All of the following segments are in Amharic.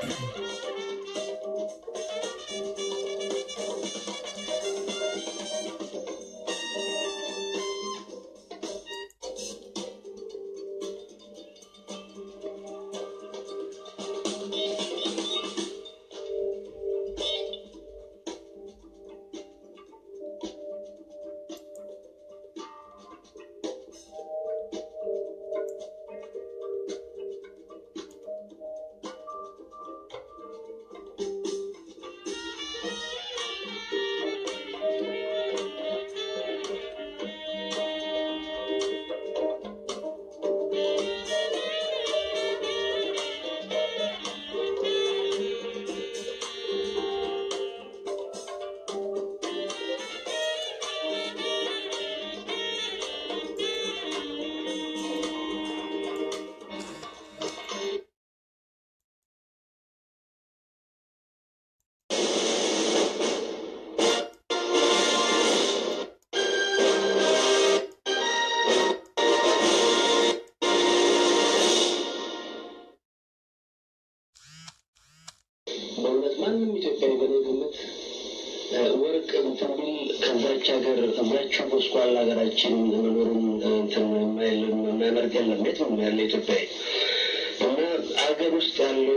ማንም ኢትዮጵያዊ በነገነት ወርቅ እንትን ከዛች ሀገር ከዛች ጎስቋላ ሀገራችን መኖሩን እንትን የማይመርጥ የለም የትም ያለ ኢትዮጵያዊ እና ሀገር ውስጥ ያለው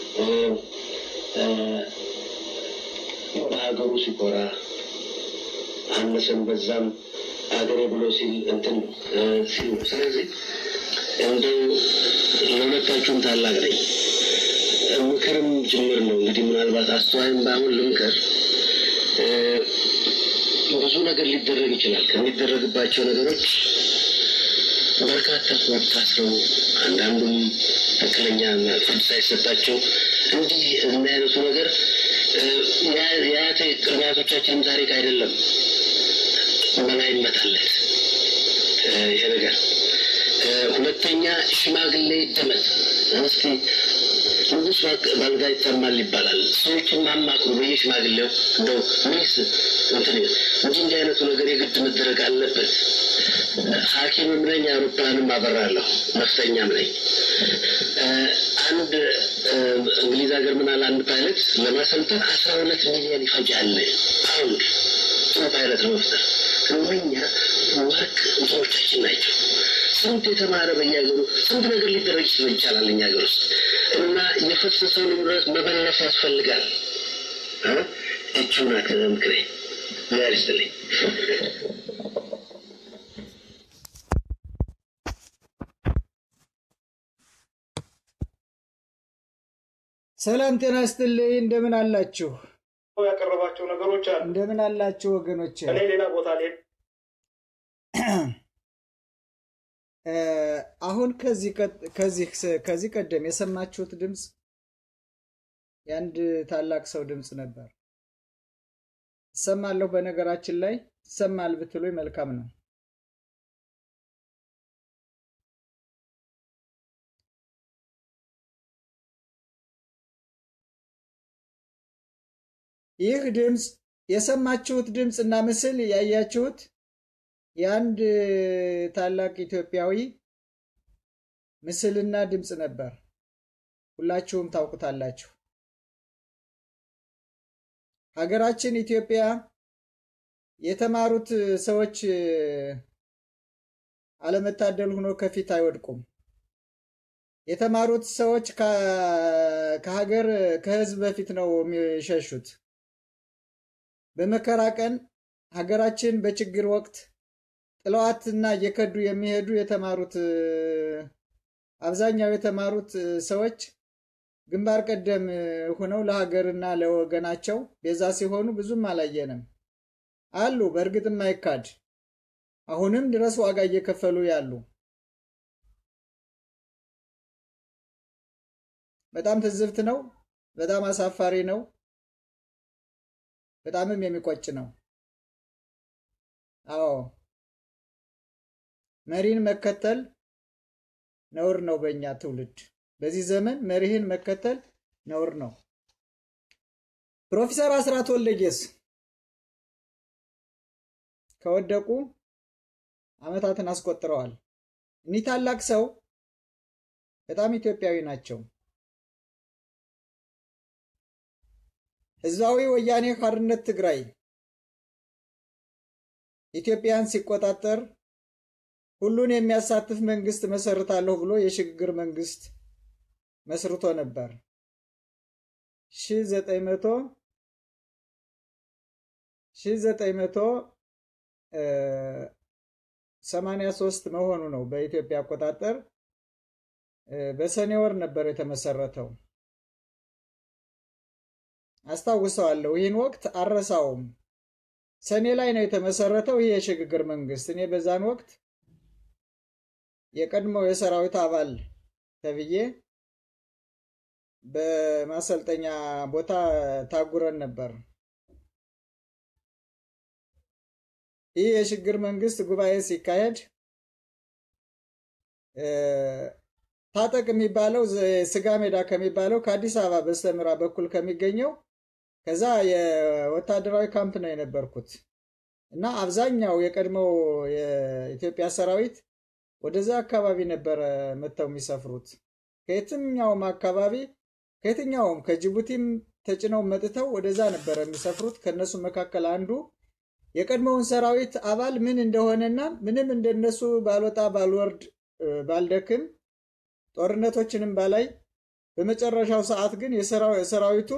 በሀገሩ ሲኮራ አነሰን በዛም ሀገሬ ብሎ ሲል እንትን ሲል ስለዚህ እንደው ለሁለታችሁም ታላቅ ነኝ ምክርም ጅምር ነው እንግዲህ ምናልባት አስተዋይም ባይሆን ልምከር ብዙ ነገር ሊደረግ ይችላል ከሚደረግባቸው ነገሮች በርካታ ሰዎች ታስረው አንዳንዱም ትክክለኛ ፍርድ ሳይሰጣቸው እንዲህ አይነቱ ነገር የአያቶቻችንም ታሪክ አይደለም በላይ ይመጣለት ይሄ ነገር ሁለተኛ ሽማግሌ ደመት እስቲ ንጉስ ባልጋ ይተማል ይባላል ሰዎችን ማማክሩ በየሽማግሌው እንደው ምንስ እንትን አይነቱ ነገር የግድ መደረግ አለበት ሐኪምም ነኝ አውሮፕላንም አበራለሁ መፍተኛም ነኝ አንድ እንግሊዝ ሀገር ምን አለ አንድ ፓይለት ለማሰልጠን 12 ሚሊዮን ይፈጃል ፓውንድ ፓይለት ለመፍጠር እኛ ወርቅ ሰዎቻችን ናቸው ስንት የተማረ በየሀገሩ ስንት ነገር ሊደረግ ይችላል እኛ ሀገር ውስጥ እና የፈሰሰው ንብረት መበለስ ያስፈልጋል እጁና ከምክሬ ያርስትልኝ ሰላም ጤና ይስጥልኝ እንደምን አላችሁ ያቀረባቸው ነገሮች አሉ እንደምን አላችሁ ወገኖቼ እኔ ሌላ ቦታ ላይ አሁን ከዚህ ቀደም የሰማችሁት ድምጽ ያንድ ታላቅ ሰው ድምጽ ነበር ሰማለሁ በነገራችን ላይ ሰማል ብትሉኝ መልካም ነው ይህ ድምጽ የሰማችሁት ድምጽና ምስል ያያችሁት ያንድ ታላቅ ኢትዮጵያዊ ምስልና ድምጽ ነበር ሁላችሁም ታውቁታላችሁ ሀገራችን ኢትዮጵያ የተማሩት ሰዎች አለመታደል ሆኖ ከፊት አይወድቁም የተማሩት ሰዎች ከሀገር ከህዝብ በፊት ነው የሚሸሹት በመከራ ቀን ሀገራችን በችግር ወቅት ጥለዋትና የከዱ የሚሄዱ የተማሩት አብዛኛው የተማሩት ሰዎች ግንባር ቀደም ሆነው ለሀገርና ለወገናቸው ቤዛ ሲሆኑ ብዙም አላየንም አሉ በእርግጥም አይካድ አሁንም ድረስ ዋጋ እየከፈሉ ያሉ በጣም ትዝብት ነው በጣም አሳፋሪ ነው በጣምም የሚቆጭ ነው አዎ መሪን መከተል ነውር ነው በእኛ ትውልድ በዚህ ዘመን መሪህን መከተል ነውር ነው ፕሮፌሰር አስራት ወልደየስ ከወደቁ አመታትን አስቆጥረዋል እኒ ታላቅ ሰው በጣም ኢትዮጵያዊ ናቸው ህዝባዊ ወያኔ ሓርነት ትግራይ ኢትዮጵያን ሲቆጣጠር ሁሉን የሚያሳትፍ መንግስት መሰረታለሁ ብሎ የሽግግር መንግስት መስርቶ ነበር። 1983 መሆኑ ነው በኢትዮጵያ አቆጣጠር። በሰኔ ወር ነበር የተመሰረተው። አስታውሰዋለሁ። ይህን ወቅት አረሳውም። ሰኔ ላይ ነው የተመሰረተው ይህ የሽግግር መንግስት። እኔ በዛን ወቅት የቀድሞው የሰራዊት አባል ተብዬ በማሰልጠኛ ቦታ ታጉረን ነበር። ይህ የሽግግር መንግስት ጉባኤ ሲካሄድ ታጠቅ የሚባለው ስጋ ሜዳ ከሚባለው ከአዲስ አበባ በስተምዕራብ በኩል ከሚገኘው ከዛ የወታደራዊ ካምፕ ነው የነበርኩት እና አብዛኛው የቀድሞው የኢትዮጵያ ሰራዊት ወደዛ አካባቢ ነበር መተው የሚሰፍሩት። ከየትኛውም አካባቢ ከየትኛውም ከጅቡቲም ተጭነው መጥተው ወደዛ ነበር የሚሰፍሩት። ከነሱ መካከል አንዱ የቀድሞውን ሰራዊት አባል ምን እንደሆነና ምንም እንደነሱ ባልወጣ ባልወርድ ባልደክም ጦርነቶችንም ባላይ በመጨረሻው ሰዓት ግን የሰራዊቱ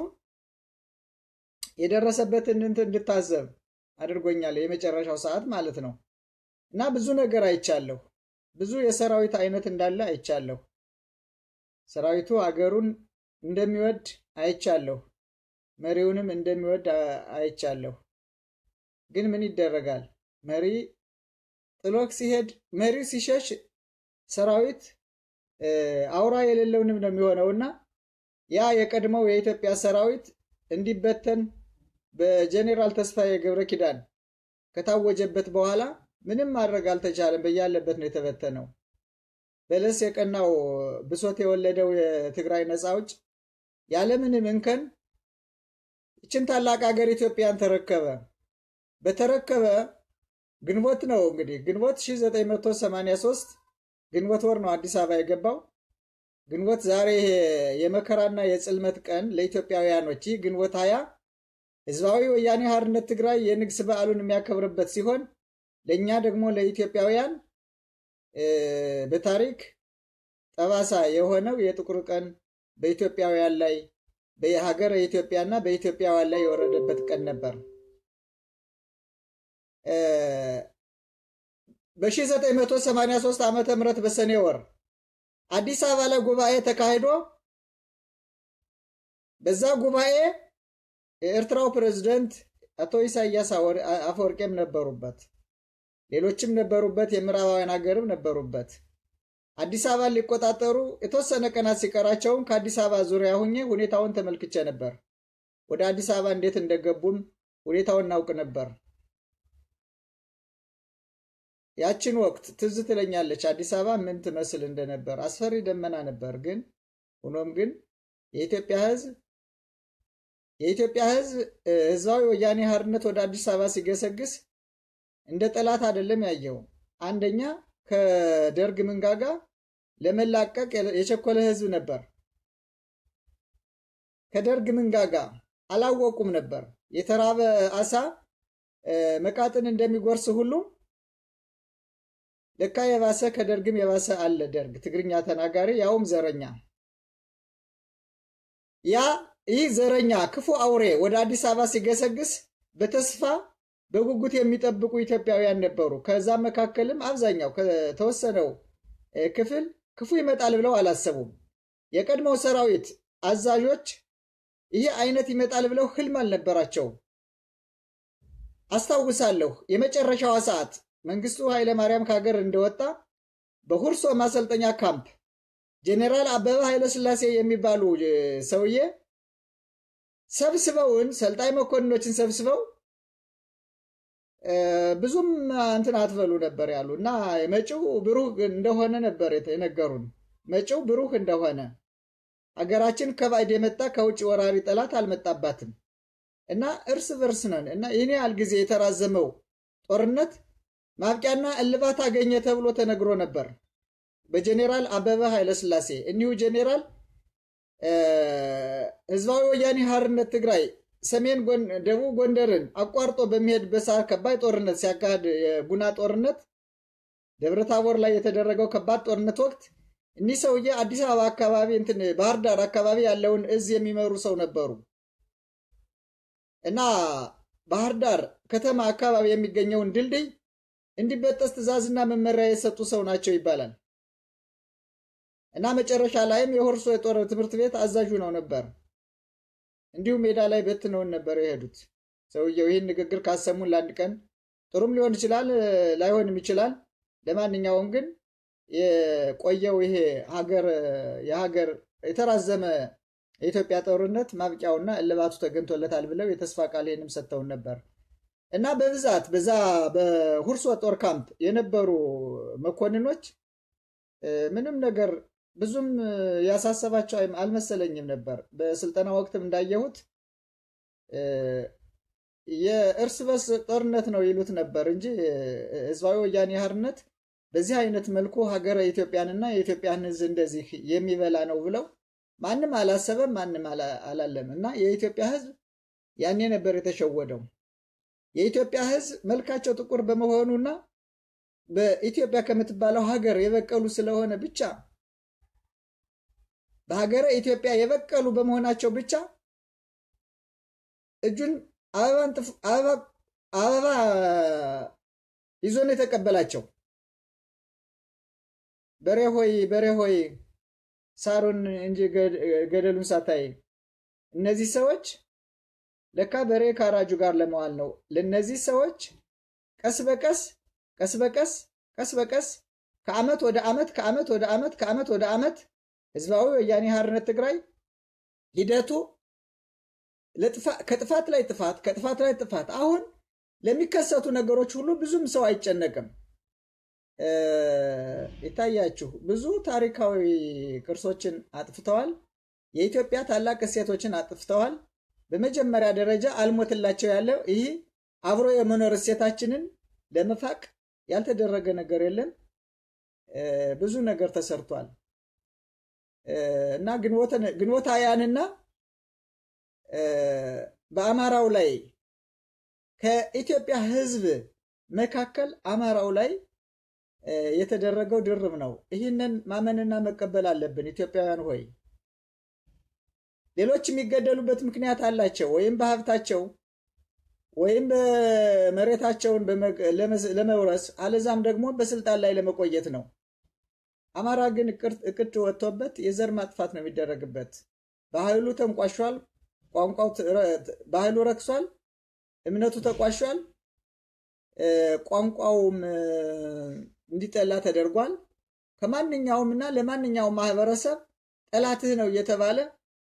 የደረሰበትን እንድታዘብ አድርጎኛል። የመጨረሻው ሰዓት ማለት ነው እና ብዙ ነገር አይቻለሁ። ብዙ የሰራዊት አይነት እንዳለ አይቻለሁ። ሰራዊቱ አገሩን እንደሚወድ አይቻለሁ። መሪውንም እንደሚወድ አይቻለሁ። ግን ምን ይደረጋል? መሪ ጥሎክ ሲሄድ መሪው ሲሸሽ ሰራዊት አውራ የሌለውንም ነው የሚሆነውና ያ የቀድሞው የኢትዮጵያ ሰራዊት እንዲበተን በጀነራል ተስፋዬ ገብረኪዳን ከታወጀበት በኋላ ምንም ማድረግ አልተቻለም። በያለበት ነው የተበተነው። በለስ የቀናው ብሶት የወለደው የትግራይ ነፃ አውጭ ያለምንም እንከን እችን ታላቅ ሀገር ኢትዮጵያን ተረከበ። በተረከበ ግንቦት ነው እንግዲህ ግንቦት 1983 ግንቦት ወር ነው አዲስ አበባ የገባው። ግንቦት ዛሬ የመከራና የጽልመት ቀን ለኢትዮጵያውያኖች ግንቦት 20 ህዝባዊ ወያኔ ሓርነት ትግራይ የንግስ በዓሉን የሚያከብርበት ሲሆን ለኛ ደግሞ ለኢትዮጵያውያን በታሪክ ጠባሳ የሆነው የጥቁር ቀን በኢትዮጵያውያን ላይ በሀገረ ኢትዮጵያና በኢትዮጵያውያን ላይ የወረደበት ቀን ነበር። በ1983 ዓመተ ምህረት በሰኔ ወር አዲስ አበባ ላይ ጉባኤ ተካሂዶ በዛ ጉባኤ የኤርትራው ፕሬዝዳንት አቶ ኢሳያስ አፈወርቄም ነበሩበት፣ ሌሎችም ነበሩበት፣ የምዕራባውያን ሀገርም ነበሩበት። አዲስ አበባ ሊቆጣጠሩ የተወሰነ ቀናት ሲቀራቸውም ከአዲስ አበባ ዙሪያ ሆኜ ሁኔታውን ተመልክቼ ነበር። ወደ አዲስ አበባ እንዴት እንደገቡም ሁኔታውን እናውቅ ነበር። ያችን ወቅት ትዝ ትለኛለች። አዲስ አበባ ምን ትመስል እንደነበር አስፈሪ ደመና ነበር። ግን ሆኖም ግን የኢትዮጵያ ሕዝብ ህዝባዊ ወያኔ ሓርነት ወደ አዲስ አበባ ሲገሰግስ እንደ ጠላት አይደለም ያየው። አንደኛ ከደርግ መንጋጋ ለመላቀቅ የቸኮለ ህዝብ ነበር። ከደርግ መንጋጋ አላወቁም ነበር። የተራበ አሳ መቃጥን እንደሚጎርስ ሁሉ ለካ የባሰ ከደርግም የባሰ አለ። ደርግ ትግርኛ ተናጋሪ ያውም ዘረኛ። ይህ ዘረኛ ክፉ አውሬ ወደ አዲስ አበባ ሲገሰግስ በተስፋ በጉጉት የሚጠብቁ ኢትዮጵያውያን ነበሩ። ከዛ መካከልም አብዛኛው ከተወሰነው ክፍል ክፉ ይመጣል ብለው አላሰቡም። የቀድሞው ሰራዊት አዛዦች ይህ አይነት ይመጣል ብለው ህልም አልነበራቸውም። አስታውሳለሁ የመጨረሻዋ ሰዓት መንግስቱ ኃይለ ማርያም ከሀገር እንደወጣ በሁርሶ ማሰልጠኛ ካምፕ ጄኔራል አበበ ኃይለ ሥላሴ የሚባሉ ሰውዬ ሰብስበውን ሰልጣኝ መኮንኖችን ሰብስበው ብዙም እንትን አትበሉ ነበር ያሉ እና መጪው ብሩህ እንደሆነ ነበር የነገሩን። መጪው ብሩህ እንደሆነ አገራችን ከባዕድ የመጣ ከውጭ ወራሪ ጠላት አልመጣባትም እና እርስ በርስ ነን እና ይህን ያህል ጊዜ የተራዘመው ጦርነት ማብቂያና እልባት አገኘ ተብሎ ተነግሮ ነበር በጄኔራል አበበ ኃይለ ሥላሴ። እኒሁ ጄኔራል ህዝባዊ ወያኔ ሓርነት ትግራይ ሰሜን ደቡብ ጎንደርን አቋርጦ በሚሄድበት ሰዓት ከባድ ጦርነት ሲያካሂድ የጉና ጦርነት ደብረ ታቦር ላይ የተደረገው ከባድ ጦርነት ወቅት እኒህ ሰውዬ አዲስ አበባ አካባቢ ባህር ዳር አካባቢ ያለውን እዝ የሚመሩ ሰው ነበሩ እና ባህር ዳር ከተማ አካባቢ የሚገኘውን ድልድይ እንዲበጠስ ትዕዛዝና መመሪያ የሰጡ ሰው ናቸው ይባላል እና መጨረሻ ላይም የሆርሶ የጦር ትምህርት ቤት አዛዡ ነው ነበር። እንዲሁም ሜዳ ላይ በትነውን ነበር የሄዱት። ሰውየው ይህን ንግግር ካሰሙን ለአንድ ቀን ጥሩም ሊሆን ይችላል ላይሆንም ይችላል። ለማንኛውም ግን የቆየው ይሄ የሀገር የተራዘመ የኢትዮጵያ ጦርነት ማብቂያውና እልባቱ ተገኝቶለታል ብለው የተስፋ ቃሌንም ሰጥተውን ነበር እና በብዛት በዛ በሁርሶ ጦር ካምፕ የነበሩ መኮንኖች ምንም ነገር ብዙም ያሳሰባቸው አልመሰለኝም ነበር። በስልጠና ወቅትም እንዳየሁት የእርስ በርስ ጦርነት ነው ይሉት ነበር እንጂ ህዝባዊ ወያኔ ሓርነት በዚህ አይነት መልኩ ሀገረ ኢትዮጵያንና የኢትዮጵያን ህዝብ እንደዚህ የሚበላ ነው ብለው ማንም አላሰበም፣ ማንም አላለም እና የኢትዮጵያ ህዝብ ያኔ ነበር የተሸወደው። የኢትዮጵያ ህዝብ መልካቸው ጥቁር በመሆኑና በኢትዮጵያ ከምትባለው ሀገር የበቀሉ ስለሆነ ብቻ በሀገረ ኢትዮጵያ የበቀሉ በመሆናቸው ብቻ እጁን አበባ ይዞ ነው የተቀበላቸው። በሬ ሆይ ሳሩን እንጂ ገደሉን ሳታይ። እነዚህ ሰዎች ለካ በሬ ካራጁ ጋር ለመዋል ነው። ለነዚህ ሰዎች ቀስ በቀስ ከዓመት ወደ ዓመት ህዝባዊ ወያኔ ሓርነት ትግራይ ሂደቱ ከጥፋት ላይ ጥፋት አሁን ለሚከሰቱ ነገሮች ሁሉ ብዙም ሰው አይጨነቅም። ይታያችሁ ብዙ ታሪካዊ ቅርሶችን አጥፍተዋል። የኢትዮጵያ ታላቅ እሴቶችን አጥፍተዋል። በመጀመሪያ ደረጃ አልሞትላቸው ያለው ይህ አብሮ የመኖር እሴታችንን ለመፋቅ ያልተደረገ ነገር የለም። ብዙ ነገር ተሰርቷል እና ግንቦት ሃያንና በአማራው ላይ ከኢትዮጵያ ህዝብ መካከል አማራው ላይ የተደረገው ድርብ ነው። ይህንን ማመንና መቀበል አለብን ኢትዮጵያውያን ሆይ። ሌሎች የሚገደሉበት ምክንያት አላቸው፣ ወይም በሀብታቸው ወይም በመሬታቸውን ለመውረስ አለዛም ደግሞ በስልጣን ላይ ለመቆየት ነው። አማራ ግን እቅድ ወጥቶበት የዘር ማጥፋት ነው የሚደረግበት። ባህሉ ተንቋሿል፣ ቋንቋው ባህሉ ረክሷል፣ እምነቱ ተቋሿል፣ ቋንቋውም እንዲጠላ ተደርጓል። ከማንኛውምና ለማንኛውም ማህበረሰብ ጠላትህ ነው እየተባለ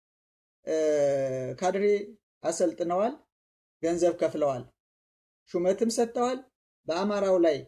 ካድሬ አሰልጥነዋል፣ ገንዘብ ከፍለዋል፣ ሹመትም ሰጥተዋል። በአማራው ላይ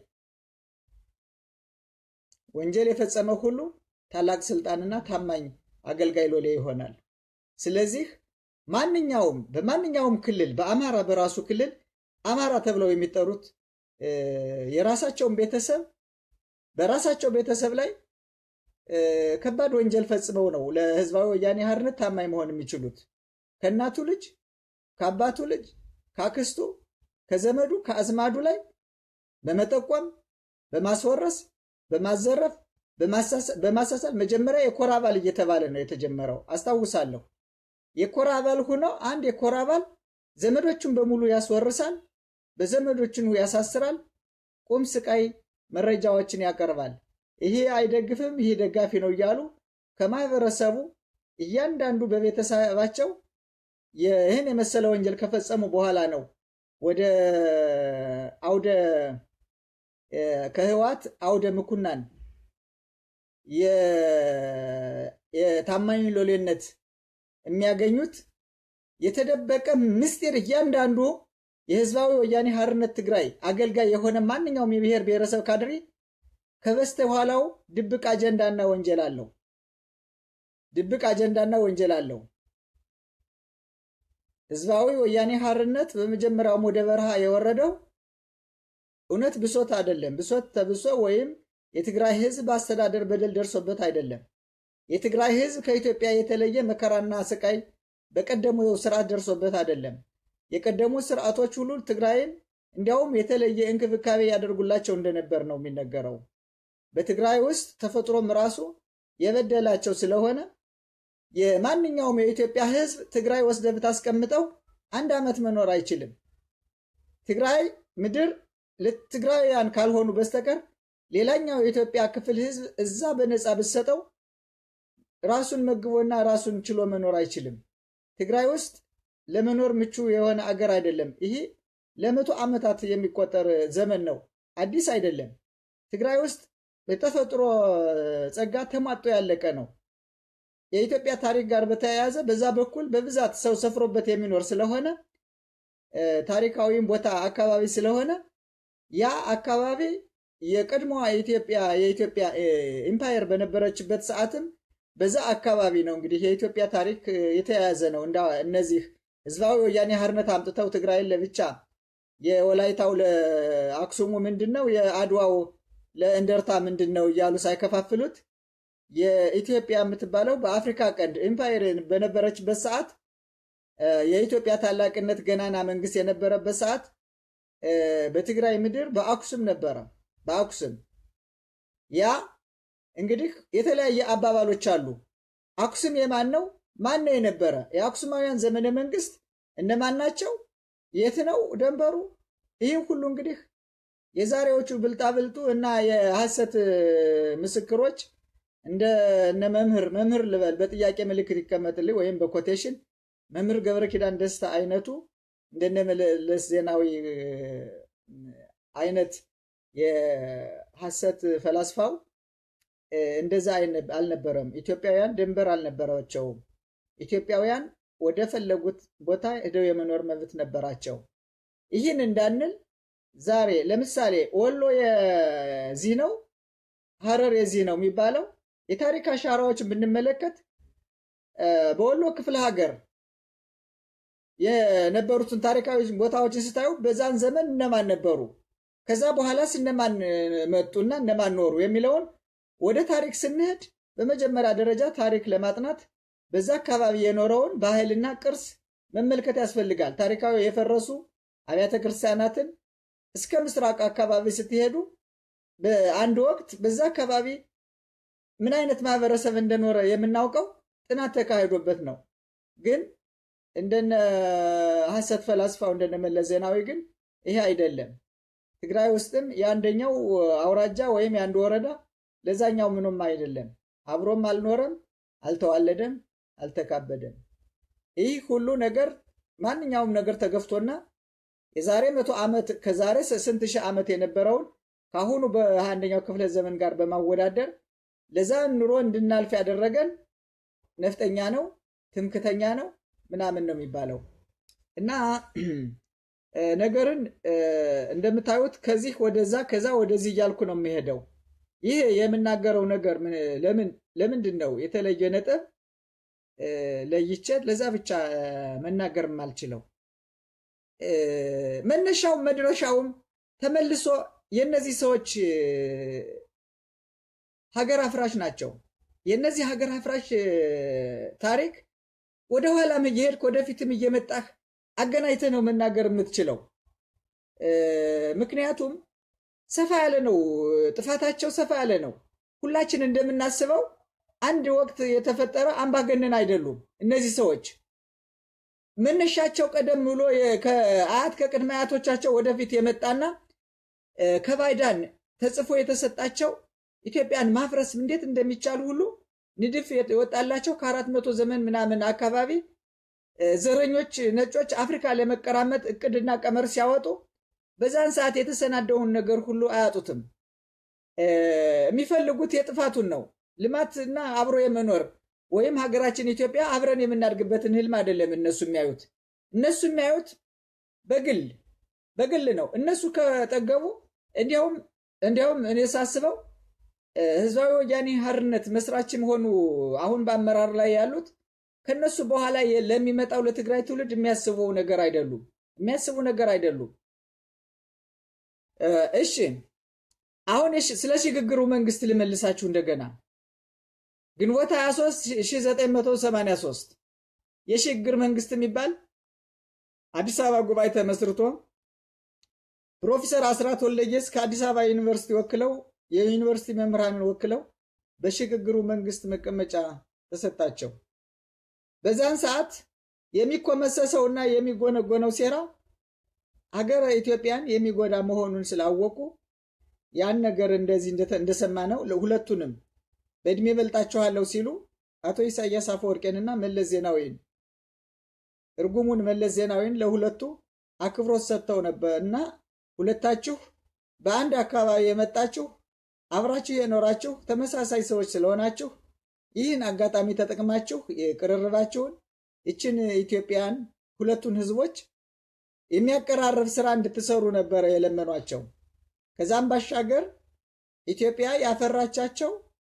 ወንጀል የፈጸመ ሁሉ ታላቅ ስልጣንና ታማኝ አገልጋይ ሎሌ ይሆናል። ስለዚህ በማንኛውም ክልል በአማራ በራሱ ክልል አማራ ተብለው የሚጠሩት የራሳቸውን ቤተሰብ በራሳቸው ቤተሰብ ላይ ከባድ ወንጀል ፈጽመው ነው ለህዝባዊ ወያኔ ሓርነት ታማኝ መሆን የሚችሉት። ከእናቱ ልጅ፣ ከአባቱ ልጅ፣ ከአክስቱ፣ ከዘመዱ፣ ከአዝማዱ ላይ በመጠቆም በማስወረስ በማዘረፍ በማሳሰል መጀመሪያ የኮር አባል እየተባለ ነው የተጀመረው። አስታውሳለሁ። የኮር አባል ሆኖ አንድ የኮር አባል ዘመዶቹን በሙሉ ያስወርሳል፣ በዘመዶቹን ያሳስራል፣ ቁም ስቃይ መረጃዎችን ያቀርባል። ይሄ አይደግፍም ይሄ ደጋፊ ነው እያሉ ከማህበረሰቡ እያንዳንዱ በቤተሰባቸው ይህን የመሰለ ወንጀል ከፈጸሙ በኋላ ነው ወደ ከህዋት አውደ ምኩናን የታማኝ ሎሌነት የሚያገኙት። የተደበቀ ምስጢር እያንዳንዱ የህዝባዊ ወያኔ ሓርነት ትግራይ አገልጋይ የሆነ ማንኛውም የብሔር ብሔረሰብ ካድሬ ከበስተኋላው ድብቅ አጀንዳና ወንጀል አለው። ህዝባዊ ወያኔ ሓርነት በመጀመሪያው ወደ በረሃ የወረደው እውነት ብሶት አይደለም። ብሶት ተብሶ ወይም የትግራይ ህዝብ አስተዳደር በደል ደርሶበት አይደለም። የትግራይ ህዝብ ከኢትዮጵያ የተለየ መከራና ስቃይ በቀደመው ስርዓት ደርሶበት አይደለም። የቀደሙ ስርዓቶች ሁሉ ትግራይን እንዲያውም የተለየ እንክብካቤ ያደርጉላቸው እንደነበር ነው የሚነገረው። በትግራይ ውስጥ ተፈጥሮም ራሱ የበደላቸው ስለሆነ የማንኛውም የኢትዮጵያ ህዝብ ትግራይ ወስደህ ብታስቀምጠው 1 ዓመት መኖር አይችልም። ትግራይ ምድር ለትግራውያን ካልሆኑ በስተቀር ሌላኛው የኢትዮጵያ ክፍል ህዝብ እዛ በነፃ ብትሰጠው ራሱን መግቦና ራሱን ችሎ መኖር አይችልም። ትግራይ ውስጥ ለመኖር ምቹ የሆነ አገር አይደለም። ይሄ ለመቶ ዓመታት የሚቆጠር ዘመን ነው፣ አዲስ አይደለም። ትግራይ ውስጥ በተፈጥሮ ጸጋ ተሟጦ ያለቀ ነው። የኢትዮጵያ ታሪክ ጋር በተያያዘ በዛ በኩል በብዛት ሰው ሰፍሮበት የሚኖር ስለሆነ ታሪካዊም ቦታ አካባቢ ስለሆነ ያ አካባቢ የቀድሞዋ የኢትዮጵያ ኢምፓየር በነበረችበት ሰዓትም በዛ አካባቢ ነው እንግዲህ የኢትዮጵያ ታሪክ የተያያዘ ነው። እነዚህ ህዝባዊ ወያኔ ሓርነት አምጥተው ትግራይን ለብቻ የወላይታው ለአክሱሙ ምንድነው የአድዋው ለእንደርታ ምንድነው እያሉ ሳይከፋፍሉት የኢትዮጵያ የምትባለው በአፍሪካ ቀንድ ኢምፓየር በነበረችበት ሰዓት የኢትዮጵያ ታላቅነት ገናና መንግስት የነበረበት ሰዓት በትግራይ ምድር በአክሱም ነበረ። በአክሱም ያ እንግዲህ የተለያየ አባባሎች አሉ። አክሱም የማን ነው? ማን ነው የነበረ? የአክሱማውያን ዘመነ መንግስት እነማን ናቸው? የት ነው ደንበሩ? ይህን ሁሉ እንግዲህ የዛሬዎቹ ብልጣብልጡ እና የሐሰት ምስክሮች እንደ መምህር ልበል በጥያቄ ምልክት ይቀመጥልኝ ወይም በኮቴሽን መምህር ገብረ ኪዳን ደስታ አይነቱ እንደነ መለስ ዜናዊ አይነት የሐሰት ፈላስፋው እንደዛ አልነበረም። ኢትዮጵያውያን ድንበር አልነበራቸውም። ኢትዮጵያውያን ወደ ፈለጉት ቦታ ሄደው የመኖር መብት ነበራቸው። ይህን እንዳንል ዛሬ ለምሳሌ ወሎ የዚህ ነው፣ ሐረር የዚህ ነው የሚባለው የታሪክ አሻራዎችን ብንመለከት በወሎ ክፍለ ሀገር የነበሩትን ታሪካዊ ቦታዎችን ስታዩ በዛን ዘመን እነማን ነበሩ፣ ከዛ በኋላስ እነማን መጡና እነማን ኖሩ የሚለውን ወደ ታሪክ ስንሄድ በመጀመሪያ ደረጃ ታሪክ ለማጥናት በዛ አካባቢ የኖረውን ባህልና ቅርስ መመልከት ያስፈልጋል። ታሪካዊ የፈረሱ አብያተ ክርስቲያናትን እስከ ምስራቅ አካባቢ ስትሄዱ በአንድ ወቅት በዛ አካባቢ ምን አይነት ማህበረሰብ እንደኖረ የምናውቀው ጥናት ተካሂዶበት ነው። ግን እንደነ ሐሰት ፈላስፋው እንደነ መለስ ዜናዊ ግን ይሄ አይደለም። ትግራይ ውስጥም የአንደኛው አውራጃ ወይም የአንድ ወረዳ ለዛኛው ምንም አይደለም። አብሮም አልኖረም፣ አልተዋለደም፣ አልተካበደም። ይህ ሁሉ ነገር ማንኛውም ነገር ተገፍቶና የዛሬ 100 ዓመት ከዛሬ ስንት ሺህ ዓመት የነበረውን ካሁኑ በአንደኛው ክፍለ ዘመን ጋር በማወዳደር ለዛ ኑሮ እንድናልፍ ያደረገን ነፍጠኛ ነው፣ ትምክተኛ ነው ምናምን ነው የሚባለው። እና ነገርን እንደምታዩት ከዚህ ወደዛ ከዛ ወደዚህ እያልኩ ነው የሚሄደው። ይሄ የምናገረው ነገር ለምንድን ነው የተለየ ነጥብ ለይቼ ለዛ ብቻ መናገር የማልችለው? መነሻውም መድረሻውም ተመልሶ የነዚህ ሰዎች ሀገር አፍራሽ ናቸው። የነዚህ ሀገር አፍራሽ ታሪክ ወደ ኋላም እየሄድክ ወደፊትም እየመጣህ አገናኝተህ ነው መናገር የምትችለው። ምክንያቱም ሰፋ ያለ ነው፣ ጥፋታቸው ሰፋ ያለ ነው። ሁላችን እንደምናስበው አንድ ወቅት የተፈጠረ አምባገነን አይደሉም እነዚህ ሰዎች። መነሻቸው ቀደም ብሎ ከአያት ከቅድመ አያቶቻቸው ወደፊት የመጣና ከባይዳን ተጽፎ የተሰጣቸው ኢትዮጵያን ማፍረስ እንዴት እንደሚቻል ሁሉ ንድፍ የወጣላቸው ከ400 ዘመን ምናምን አካባቢ ዘረኞች ነጮች አፍሪካ ለመቀራመጥ እቅድና ቀመር ሲያወጡ በዛን ሰዓት የተሰናደውን ነገር ሁሉ አያጡትም። የሚፈልጉት የጥፋቱን ነው። ልማትና አብሮ የመኖር ወይም ሀገራችን ኢትዮጵያ አብረን የምናድግበትን ህልም አይደለም እነሱ የሚያዩት። እነሱ የሚያዩት በግል ነው። እነሱ ከጠገቡ እንዲያውም እኔ ሳስበው ህዝባዊ ወያኔ ሓርነት መስራችም ሆኑ አሁን በአመራር ላይ ያሉት ከነሱ በኋላ ለሚመጣው ለትግራይ ትውልድ የሚያስቡ ነገር አይደሉም። እሺ አሁን ስለ ሽግግሩ መንግስት ልመልሳችሁ እንደገና። ግንቦት 23 1983 የሽግግር መንግስት የሚባል አዲስ አበባ ጉባኤ ተመስርቶ ፕሮፌሰር አስራት ወልደየስ ከአዲስ አበባ ዩኒቨርሲቲ ወክለው የዩኒቨርሲቲ መምህራንን ወክለው በሽግግሩ መንግስት መቀመጫ ተሰጣቸው። በዛን ሰዓት የሚኮመሰሰውና የሚጎነጎነው ሴራ ሀገረ ኢትዮጵያን የሚጎዳ መሆኑን ስላወቁ ያን ነገር እንደዚህ እንደሰማነው ለሁለቱንም በእድሜ በልጣቸዋለሁ ሲሉ አቶ ኢሳያስ አፈወርቄንና መለስ ዜናዊን እርጉሙን መለስ ዜናዊን ለሁለቱ አክብሮት ሰጥተው ነበርና ሁለታችሁ በአንድ አካባቢ የመጣችሁ አብራችሁ የኖራችሁ ተመሳሳይ ሰዎች ስለሆናችሁ ይህን አጋጣሚ ተጠቅማችሁ የቅርርባችሁን እችን ኢትዮጵያን ሁለቱን ህዝቦች የሚያቀራርብ ስራ እንድትሰሩ ነበር የለመኗቸው። ከዛም ባሻገር ኢትዮጵያ ያፈራቻቸው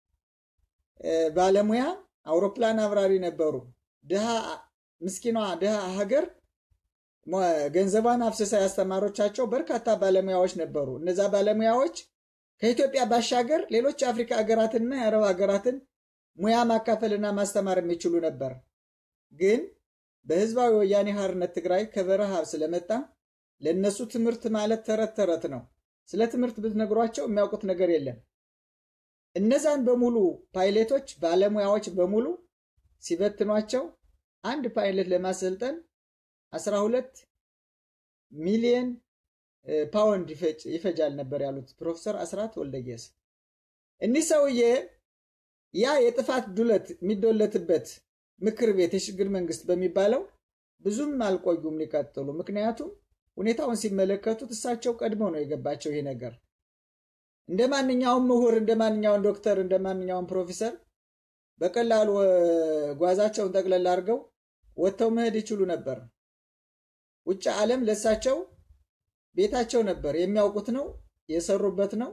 ባለሙያ አውሮፕላን አብራሪ ነበሩ። ምስኪኗ ድሃ ሀገር ገንዘቧን አፍስሳ ያስተማሮቻቸው በርካታ ባለሙያዎች ነበሩ። እነዛ ባለሙያዎች ከኢትዮጵያ ባሻገር ሌሎች አፍሪካ ሀገራትና የአረብ ሀገራትን ሙያ ማካፈልና ማስተማር የሚችሉ ነበር። ግን በህዝባዊ ወያኔ ሓርነት ትግራይ ከበረሃ ስለመጣ ለነሱ ትምህርት ማለት ተረት ተረት ነው። ስለ ትምህርት ብትነግሯቸው የሚያውቁት ነገር የለም። እነዛን በሙሉ ፓይለቶች ባለሙያዎች በሙሉ ሲበትኗቸው አንድ ፓይለት ለማሰልጠን 12 ሚሊዮን ፓውንድ ይፈጃል ነበር ያሉት ፕሮፌሰር አስራት ወልደየስ። እኒህ ሰውዬ ያ የጥፋት ዱለት የሚዶለትበት ምክር ቤት የሽግግር መንግስት በሚባለው ብዙም አልቆዩም ሊቀጥሉ። ምክንያቱም ሁኔታውን ሲመለከቱት እሳቸው ቀድመው ነው የገባቸው ይሄ ነገር። እንደማንኛውም ምሁር፣ እንደማንኛውም ዶክተር፣ እንደማንኛውም ፕሮፌሰር በቀላሉ ጓዛቸውን ጠቅለል አድርገው ወጥተው መሄድ ይችሉ ነበር። ውጭ ዓለም ለሳቸው ቤታቸው ነበር። የሚያውቁት ነው፣ የሰሩበት ነው፣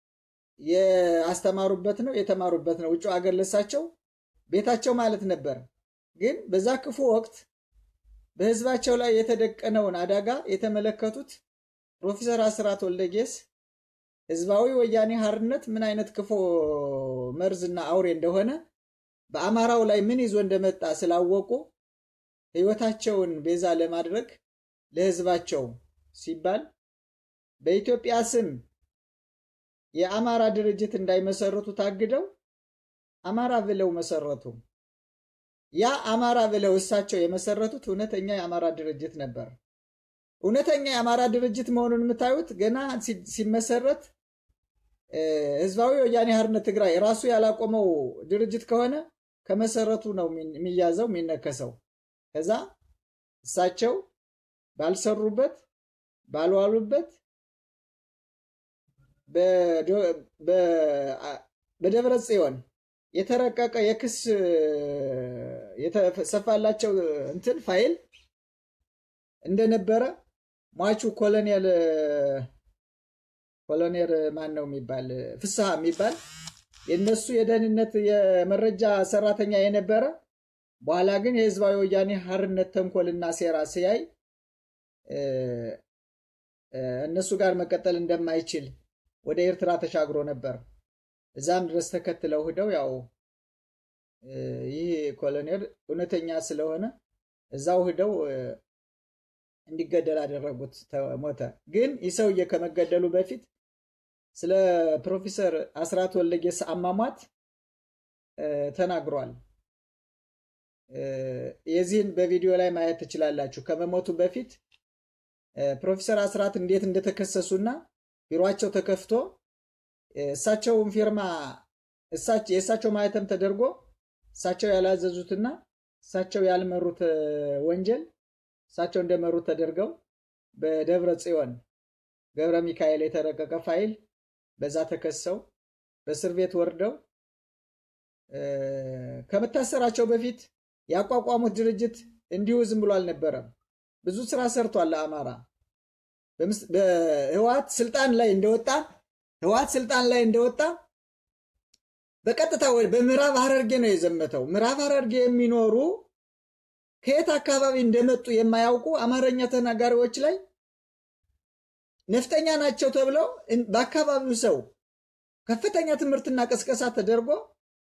ያስተማሩበት ነው፣ የተማሩበት ነው። ውጭ ሀገር ለሳቸው ቤታቸው ማለት ነበር። ግን በዛ ክፉ ወቅት በህዝባቸው ላይ የተደቀነውን አደጋ የተመለከቱት ፕሮፌሰር አስራት ወልደየስ ህዝባዊ ወያኔ ሓርነት ምን አይነት ክፉ መርዝና አውሬ እንደሆነ በአማራው ላይ ምን ይዞ እንደመጣ ስላወቁ ህይወታቸውን ቤዛ ለማድረግ ለህዝባቸው ሲባል በኢትዮጵያ ስም የአማራ ድርጅት እንዳይመሰረቱ ታግደው አማራ ብለው መሰረቱ። ያ አማራ ብለው እሳቸው የመሰረቱት እውነተኛ የአማራ ድርጅት ነበር። እውነተኛ የአማራ ድርጅት መሆኑን የምታዩት ገና ሲመሰረት ህዝባዊ ወያኔ ሓርነት ትግራይ ራሱ ያላቆመው ድርጅት ከሆነ ከመሰረቱ ነው የሚያዘው የሚነከሰው። ከዛ እሳቸው ባልሰሩበት ባልዋሉበት በደብረ ጽዮን የተረቀቀ የክስ የተሰፋላቸው እንትን ፋይል እንደነበረ ሟቹ ኮሎኔል ማን ነው የሚባል ፍስሐ የሚባል የነሱ የደህንነት የመረጃ ሰራተኛ የነበረ በኋላ ግን የህዝባዊ ወያኔ ሓርነት ተንኮልና ሴራ ሲያይ እነሱ ጋር መቀጠል እንደማይችል ወደ ኤርትራ ተሻግሮ ነበር። እዛም ድረስ ተከትለው ሄደው ያው ይህ ኮሎኔል እውነተኛ ስለሆነ እዛው ሄደው እንዲገደል አደረጉት፣ ሞተ። ግን ይህ ሰውዬ ከመገደሉ በፊት ስለ ፕሮፌሰር አስራት ወልደየስ አሟሟት ተናግሯል። የዚህን በቪዲዮ ላይ ማየት ትችላላችሁ። ከመሞቱ በፊት ፕሮፌሰር አስራት እንዴት እንደተከሰሱና ቢሮአቸው ተከፍቶ እሳቸውን ፊርማ የእሳቸው ማህተም ተደርጎ እሳቸው ያላዘዙትና እሳቸው ያልመሩት ወንጀል እሳቸው እንደመሩት ተደርገው በደብረ ጽዮን ገብረ ሚካኤል የተረቀቀ ፋይል በዛ ተከሰው በእስር ቤት ወርደው ከመታሰራቸው በፊት ያቋቋሙት ድርጅት እንዲሁ ዝም ብሎ አልነበረም። ብዙ ስራ ሰርቷል ለአማራ። በህወሓት ስልጣን ላይ እንደወጣ በቀጥታ በምዕራብ ሐረርጌ ነው የዘመተው። ምዕራብ ሐረርጌ የሚኖሩ ከየት አካባቢ እንደመጡ የማያውቁ አማርኛ ተናጋሪዎች ላይ ነፍጠኛ ናቸው ተብለው በአካባቢው ሰው ከፍተኛ ትምህርትና ቅስቀሳ ተደርጎ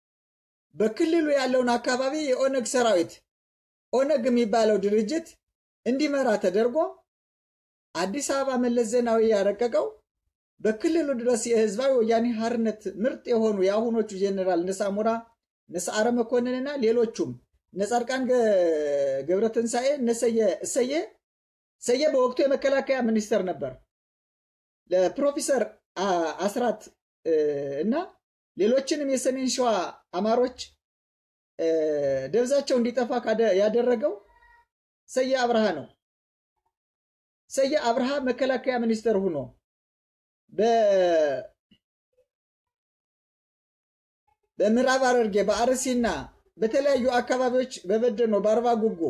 በክልሉ ያለውን አካባቢ የኦነግ ሰራዊት ኦነግ የሚባለው ድርጅት እንዲመራ ተደርጎ አዲስ አበባ መለስ ዜናዊ ያረቀቀው በክልሉ ድረስ የህዝባዊ ወያኔ ሓርነት ምርጥ የሆኑ የአሁኖቹ ጄኔራል ነሳሙራ ነሳረ መኮንንና ሌሎቹም ነጻርቃን ገብረትንሳኤ ሰየ በወቅቱ የመከላከያ ሚኒስተር ነበር። ለፕሮፌሰር አስራት እና ሌሎችንም የሰሜን ሸዋ አማሮች ደብዛቸው እንዲጠፋ ያደረገው ሰየ አብርሃ ነው። ሰየ አብርሃ መከላከያ ሚኒስተር ሆኖ በምዕራብ ሐረርጌ በአርሲና በተለያዩ አካባቢዎች በበደኖ በአርባ ጉጉ